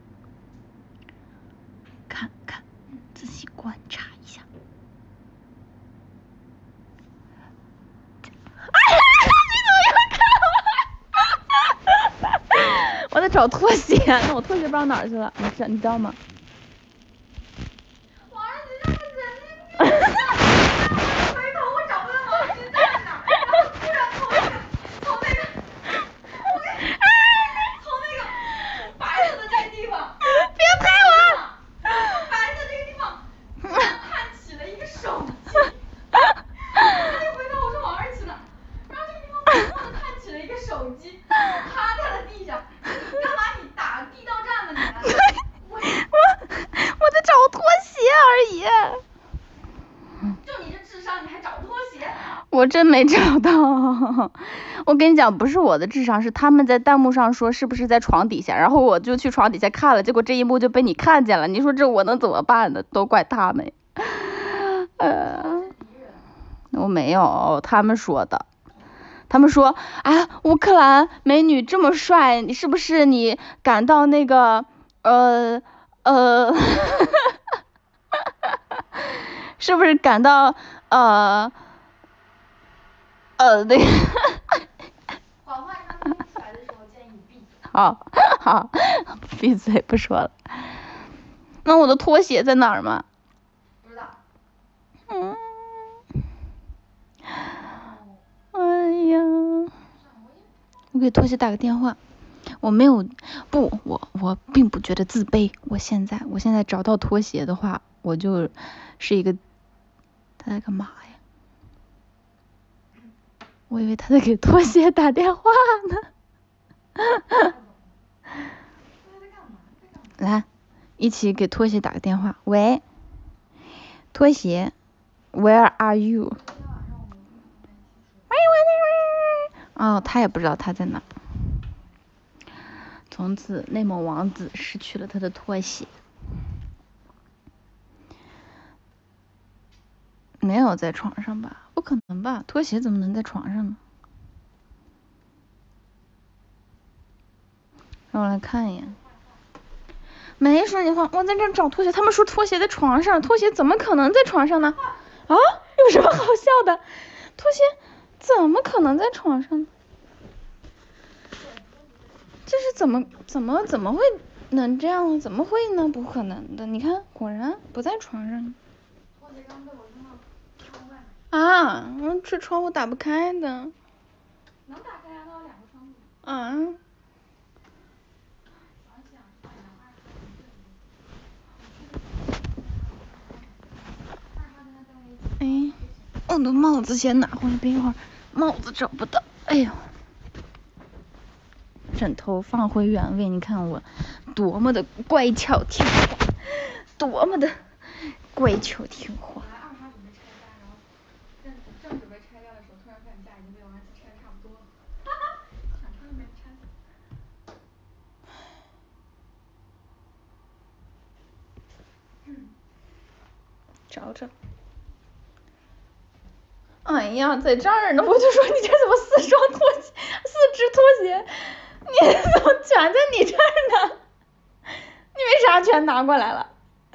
看，仔细观察一下。我在找拖鞋，那我拖鞋不知道哪儿去了，你知道吗？ 王二你这么神经病！回头我找不到王二在哪，然后突然从那个白色的这个地方， 别拍我！ 白色这个地方，看起了一个手机。我就回头我说王二去哪？然后这个地方默默的看起了一个手机，趴在了地上。你干嘛？你打地道战吗你？ 我在找拖鞋而已。 就你这智商，你还找拖鞋？ 我真没找到。我跟你讲，不是我的智商，是他们在弹幕上说是不是在床底下，然后我就去床底下看了，结果这一幕就被你看见了。你说这我能怎么办呢？都怪他们。我没有，他们说的。他们说啊，乌克兰美女这么帅，你是不是你感到那个是不是感到那个缓缓他们起来的时候建议你闭嘴。 好，闭嘴不说了。那我的拖鞋在哪儿吗？ 不知道。 哎呀，我给拖鞋打个电话。我并不觉得自卑。我现在找到拖鞋的话，我就是一个。他在干嘛呀？我以为他在给拖鞋打电话呢。来，一起给拖鞋打个电话。喂，拖鞋 ，Where are you？ 哦，他也不知道他在哪。从此，内蒙王子失去了他的拖鞋。没有在床上吧？不可能吧？拖鞋怎么能在床上呢？让我来看一眼。没说你话，我在这找拖鞋，他们说拖鞋在床上，拖鞋怎么可能在床上呢？啊？有什么好笑的？拖鞋怎么可能在床上呢？这是怎么会能这样呢？怎么会呢？不可能的，你看，果然不在床上。 拖鞋刚被我扔到窗外。 啊，这窗户打不开的。 能打开呀，它有2个窗户。 啊。哎，我的帽子先拿回来，别一会儿帽子找不到。哎呦，枕头放回原位，你看我多么的乖巧听话，多么的乖巧听话。 本来二妈准备拆家，然后正准备拆家的时候，突然发现家已经被王二七拆的差不多了，想拆都没拆。 找找。哎呀，在这儿呢！我就说你这怎么4只拖鞋，你怎么全在你这儿呢？你为啥全拿过来了？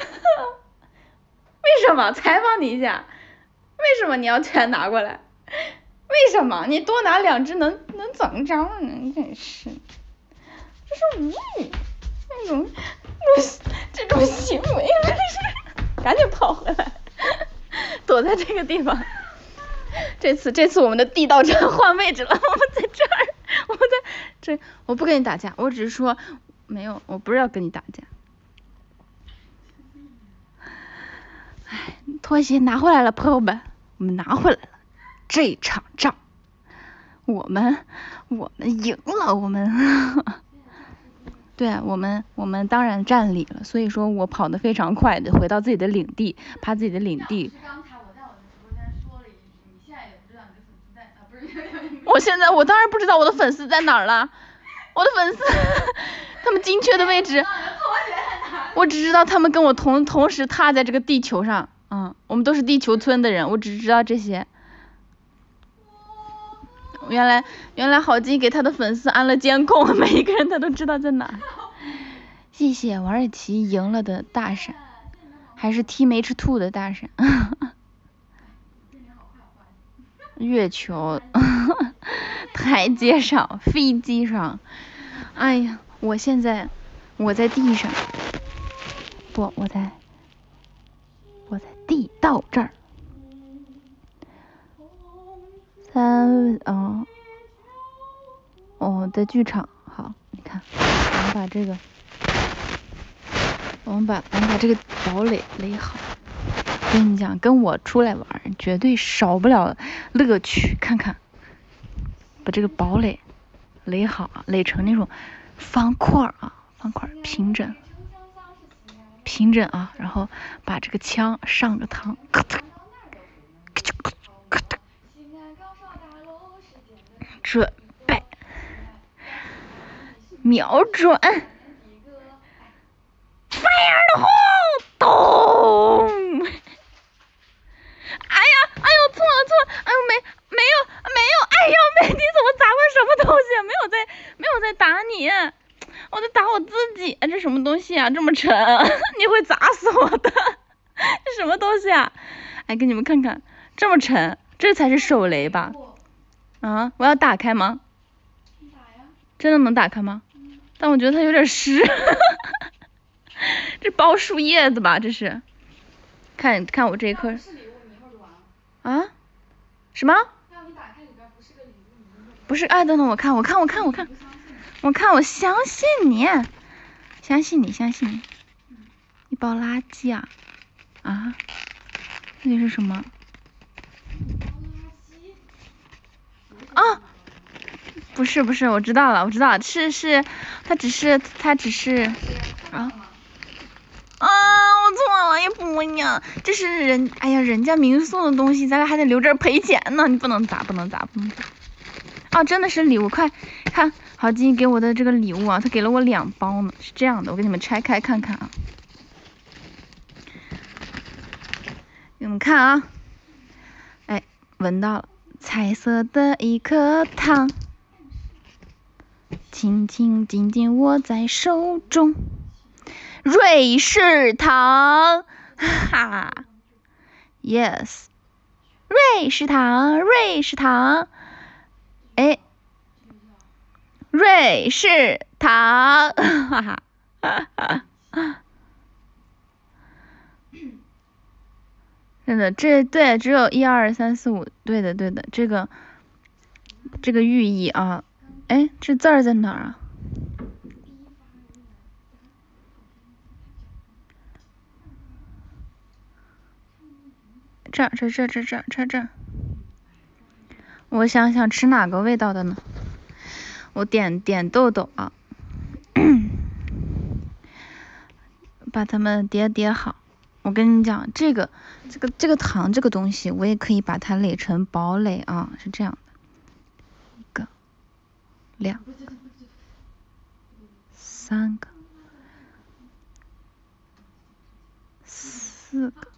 为什么？采访你一下，为什么你要全拿过来？为什么？你多拿2只能怎么着呢？真是，这是无语，这种行为，真是，赶紧跑回来，躲在这个地方。这次我们的地道战换位置了，我们在这儿，我在这，我不跟你打架，我只是说没有，我不是要跟你打架。哎，拖鞋拿回来了，朋友们，我们拿回来了，这场仗我们赢了，我们对，我们当然占理了，所以说我跑得非常快的回到自己的领地，爬自己的领地。 刚才我在我的直播间说了一句，你现在也不知道你的粉丝在啊，不是。 我当然不知道我的粉丝在哪儿了，我的粉丝他们精确的位置，我只知道他们跟我同时踏在这个地球上，我们都是地球村的人，我只知道这些。原来郝金给他的粉丝安了监控，每一个人他都知道在哪。谢谢王二奇赢了的大闪，还是 Team H2 的大闪。月球，台阶上，飞机上。哎呀，我在地上，不，我在地道这儿。在剧场。好，你看，我们把这个堡垒垒好。我跟你讲，跟我出来玩绝对少不了乐趣。看看，把这个堡垒垒好，垒成那种方块平整啊，然后把这个枪上个膛，准备，瞄准 ，fire the hole， 咚！哎呦，错了，哎呦没有，哎呦你怎么砸我什么东西？没有在打你，我在打我自己。这什么东西啊？这么沉，你会砸死我的。这什么东西啊？哎，给你们看看，这么沉，这才是手雷吧？啊，我要打开吗？真的能打开吗？但我觉得它有点湿。这包树叶子吧？这是。看我这一颗。啊？什么？不是，哎，等等，我看，我相信你，一包垃圾啊！啊？那是什么？啊？不是，我知道了，是，他只是啊。我错了，也不呀，这是人家民宿的东西，咱俩还得留着赔钱呢，你不能砸。真的是礼物，快看，郝金给我的这个礼物啊，他给了我2包呢，是这样的，我给你们拆开看看啊，给你们看啊，哎，闻到了，彩色的一颗糖，轻轻紧紧握在手中。瑞士糖，哈 ，yes， 瑞士糖，哎，瑞士糖，哈哈，真的，这对只有1、2、3、4、5，对的，这个寓意啊，哎，这字儿在哪儿啊？这，我想吃哪个味道的呢？我点豆豆啊，把它们叠好。我跟你讲，这个糖这个东西，我也可以把它垒成堡垒啊，是这样的，1个、2个、3个、4个。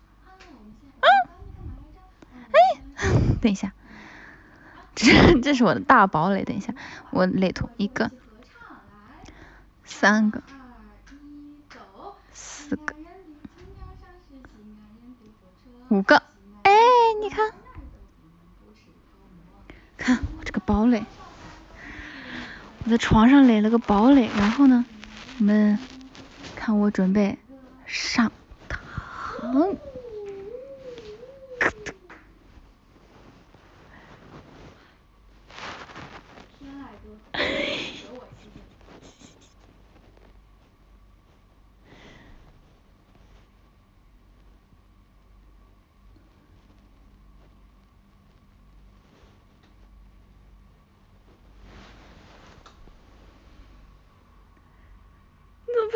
等一下，这是我的大堡垒。等一下，我垒图1个、3个、4个、5个。哎，你看，我这个堡垒，我在床上垒了个堡垒，然后呢，你们看我准备上膛。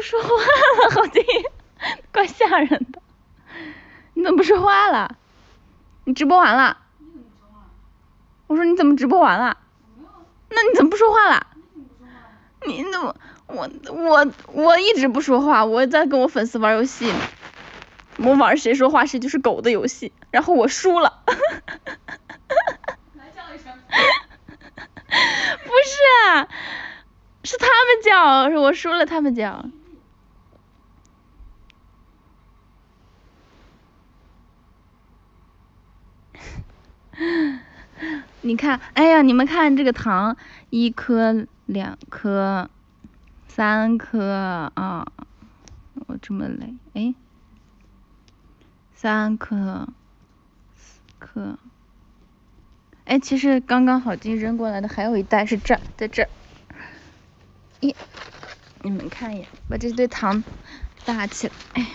说话了，好听，怪吓人的。你怎么不说话了？你直播完了？我说你怎么直播完了？那你怎么不说话了？你怎么我一直不说话，我在跟我粉丝玩游戏，我玩谁说话谁就是狗的游戏，然后我输了。 来叫一声。 不是啊，是他们叫，是我输了他们叫。你看，哎呀，你们看这个糖，1颗、2颗、3颗啊，我这么累，哎，3颗、4颗，哎，其实刚刚好进扔过来的还有一袋是这儿，在这儿。你们看一眼，把这堆糖搭起来，哎。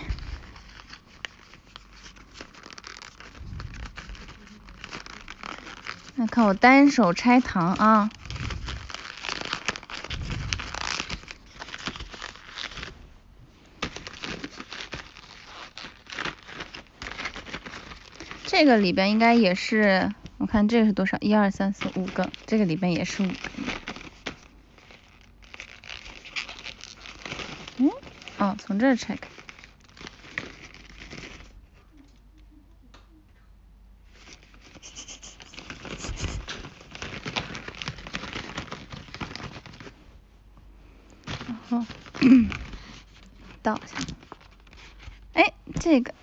来看我单手拆糖啊，这个里边应该也是，我看这个是多少？1、2、3、4、5个，这个里边也是5个。哦，从这儿拆开。倒下。哎，这个，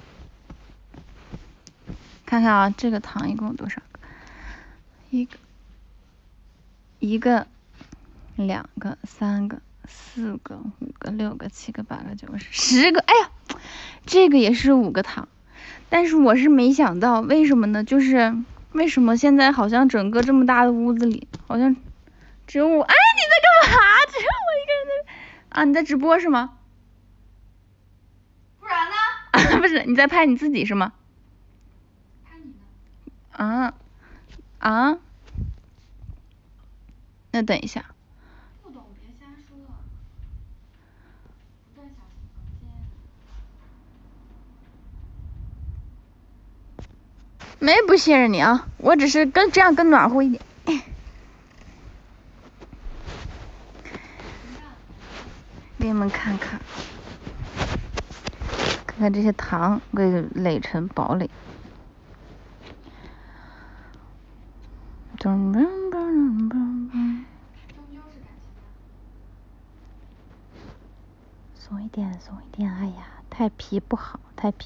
看看啊，这个糖一共有多少个？1个、2个、3个、4个、5个、6个、7个、8个、9个、10个。哎呀，这个也是5个糖，但是我是没想到，为什么呢？就是为什么现在好像整个这么大的屋子里，好像只有我。哎，你在干嘛？只有我一个人在。啊，你在直播是吗？ 不然呢？ 不是，你在拍你自己是吗？ 拍你呢。 啊？那等一下。 不懂别瞎说。不在小房间。 没不信任你啊，我只是这样更暖和一点。给你们看看，看看这些糖给垒成堡垒。终究是感情松一点，松一点，哎呀，太皮不好，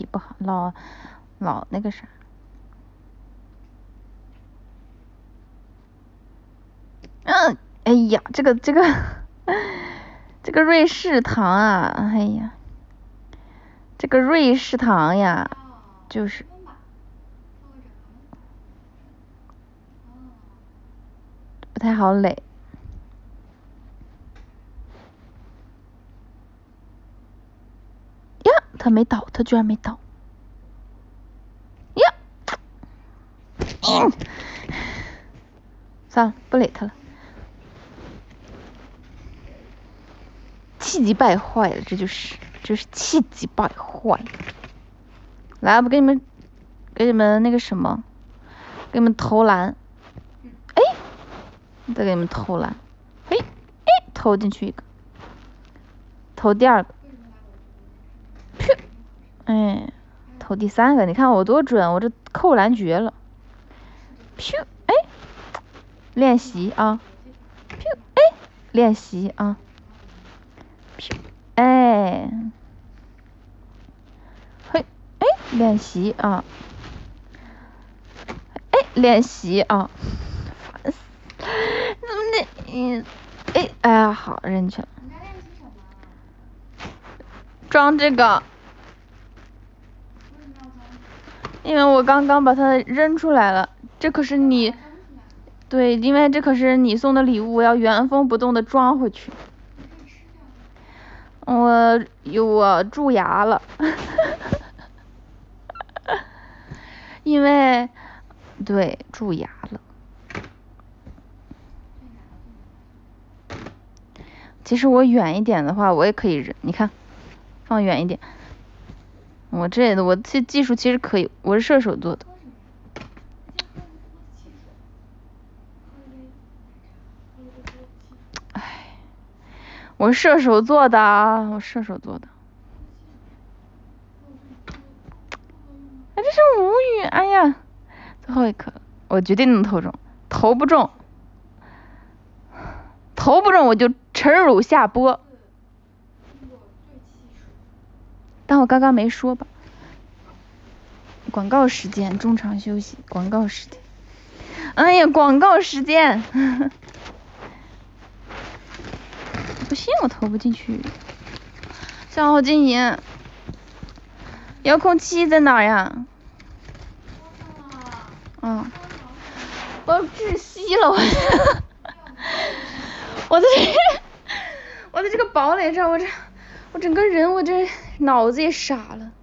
老那个啥。哎呀，这个瑞士糖啊，哎呀，这个瑞士糖呀，就是不太好垒。呀，他没倒，他居然没倒。呀，算了，不垒他了。气急败坏了，这就是气急败坏。来，我给你们那个什么，给你们投篮。哎，再给你们投篮。哎，投进去一个，投第2个。噗，哎，投第3个，你看我多准，我这扣篮绝了。噗，哎，练习啊。噗，哎，练习啊。哎，嘿，哎，练习啊，哎，练习啊，烦死！怎么的？哎呀，好，扔去了。 你在练习什么？ 装这个。 为什么要装？ 因为我刚刚把它扔出来了，这可是你，对，因为这可是你送的礼物，我要原封不动的装回去。我蛀牙了，因为对蛀牙了。其实我远一点的话，我也可以扔，你看放远一点。我这技术其实可以，我是射手座的。哎，我是射手座的，我射手座的。哎，真是无语！哎呀，最后一颗，我决定能投中，投不中我就耻辱下播。但我刚刚没说吧？广告时间，中场休息，广告时间。哎呀，广告时间。不信我投不进去。消耗经营。遥控器在哪呀？嗯。我要窒息了，我在这个堡垒上，我整个人我这脑子也傻了，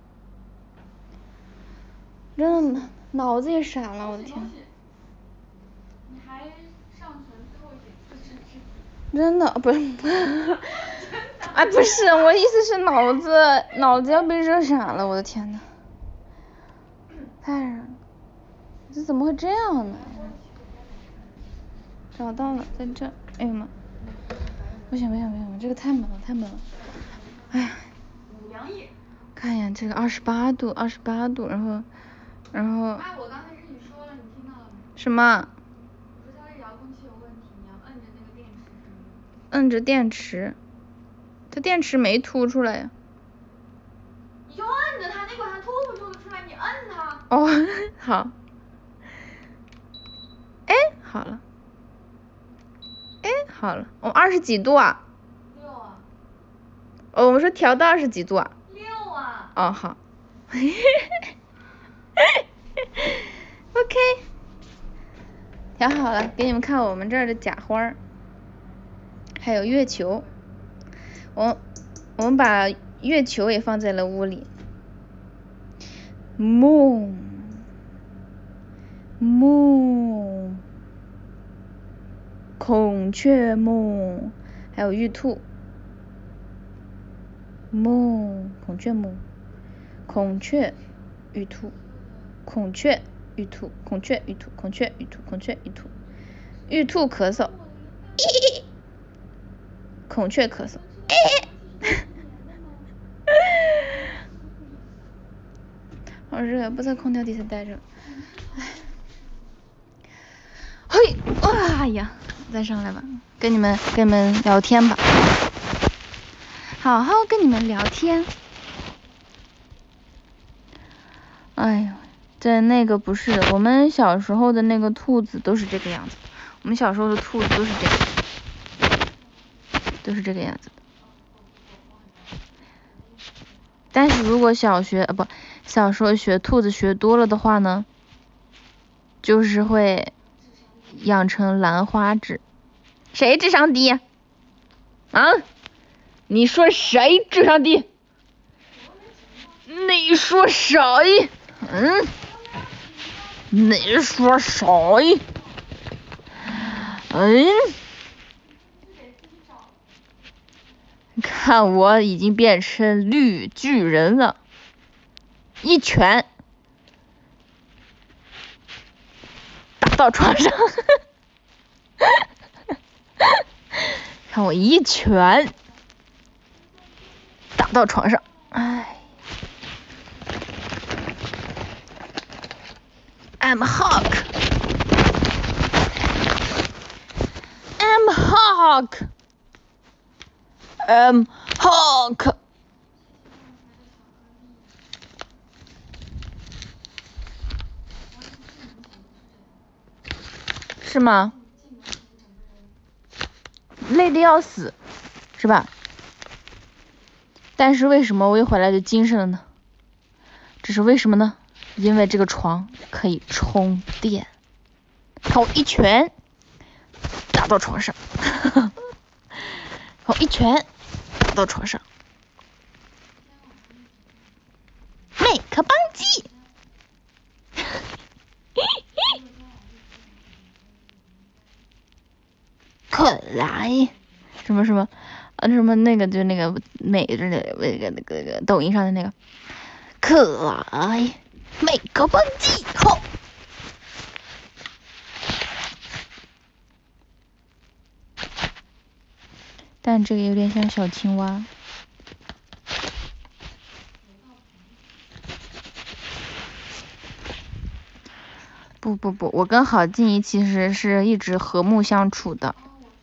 真的脑子也傻了，我的天！ 你还上存最后一点， 真的不是，啊不是，我意思是脑子要被热傻了，我的天呐，太热了，这怎么会这样呢？找到了，在这，哎呦妈！不行，这个太猛了。哎呀，看一眼这个28度，然后。 哎，我刚才跟你说了，你听到了没？ 什么？ 我说它这遥控器有问题，你要摁着那个电池。 摁着电池，它电池没凸出来呀。 你就摁着它，那管它凸不凸得出来，你摁它。 哦，好。哎，好了。好了，我20几度啊。 6啊。 哦，我们说调到20几度啊。 6啊。 哦，好。OK， 调好了，给你们看我们这儿的假花，还有月球。我们把月球也放在了屋里。Moon， 孔雀 moon， 还有玉兔。moon， 孔雀 moon， 孔雀玉兔，孔雀玉兔，孔雀玉兔，孔雀玉兔，孔雀玉兔，玉兔咳嗽，孔雀咳嗽，好热，不在空调底下待着。嘿，哎呀，再上来吧，跟你们聊天吧，好好跟你们聊天。哎呦，在那个不是，我们小时候的那个兔子都是这个样子，我们小时候的兔子都是这个样子的。但是如果小时候学兔子学多了的话呢，就是会养成兰花指。谁智商低啊？你说谁智商低？你说谁？你说谁？看我已经变成绿巨人了，一拳打到床上。看我一拳打到床上，哎。I'm Hawk.是吗？累得要死，是吧？但是为什么我一回来就精神了呢？这是为什么呢？因为这个床可以充电。看我一拳打到床上，我一拳打到床上。麦克邦基。快来，什么什么那个就那个那个抖音上的那个可爱每个蹦极后。但这个有点像小青蛙。不，我跟郝静怡其实是一直和睦相处的。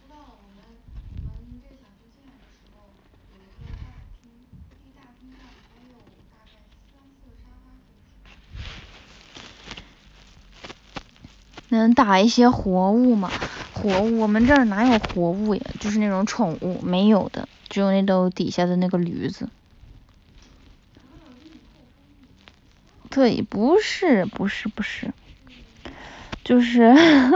能打一些活物吗？活物，我们这儿哪有活物呀？就是那种宠物，没有的，只有那斗底下的那个驴子。对，不是，就是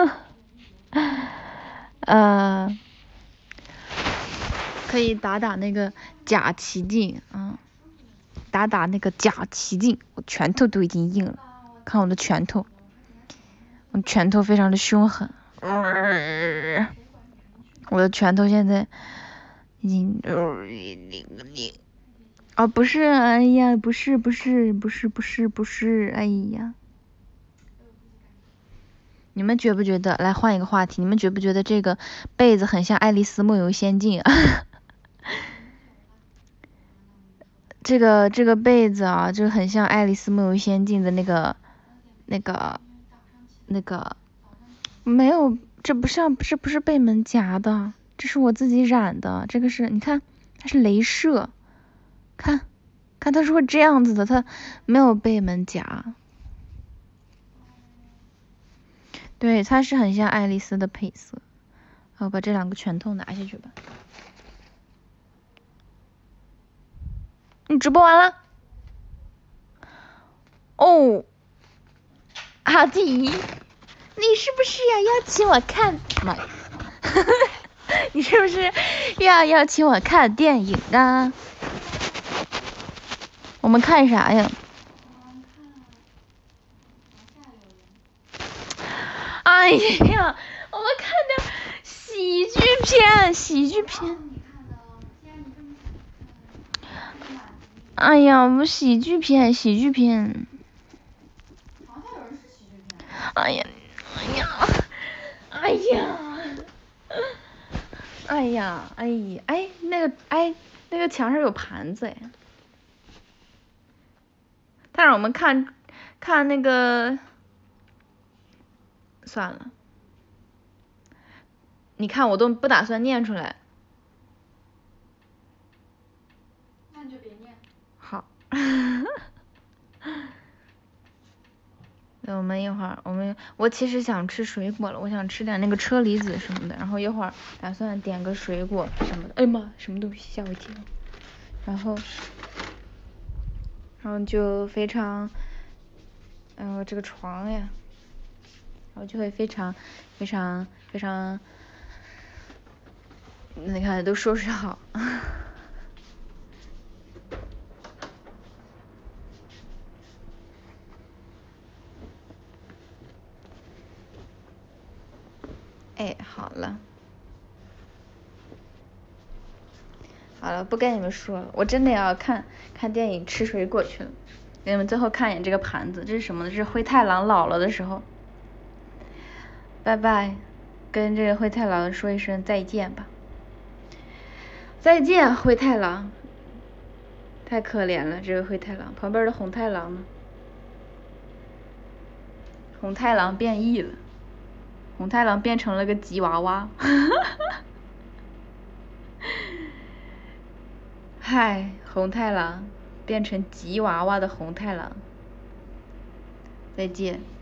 可以打那个假奇境啊，打那个假奇境，我拳头都已经硬了，看我的拳头，我拳头非常的凶狠，我的拳头现在已经啊不是，哎呀，不是，哎呀。你们觉不觉得？来换一个话题，你们觉不觉得这个被子很像《爱丽丝梦游仙境》啊？这个被子啊，就很像《爱丽丝梦游仙境》的那个，没有，这不是被门夹的，这是我自己染的，这个是你看，它是镭射，看它是会这样子的，它没有被门夹。对，它是很像爱丽丝的配色。好，把这两个拳头拿下去吧。你直播完了？哦，好的，你是不是要邀请我看嘛？你是不是要邀请我看电影啊？我们看啥呀？哎呀，我们看点喜剧片。哎呀，我喜剧片。哎呀，那个墙上有盘子哎。他让我们看那个，算了，你看我都不打算念出来。 那你就别念。 好。那我们一会儿，我其实想吃水果了，我想吃点那个车厘子什么的，然后一会儿打算点个水果什么的。哎妈，什么东西吓我一跳。然后就非常，这个床呀，然后就会非常，你看都收拾好。哎，好了，不跟你们说了，我真的要看电影吃水果去了。给你们最后看一眼这个盘子，这是什么呢？这是灰太狼老了的时候。拜拜，跟这个灰太狼说一声再见吧。再见，灰太狼。太可怜了，这个灰太狼。旁边的红太狼呢？红太狼变异了，红太狼变成了个吉娃娃。嗨，红太狼变成吉娃娃的红太狼。再见。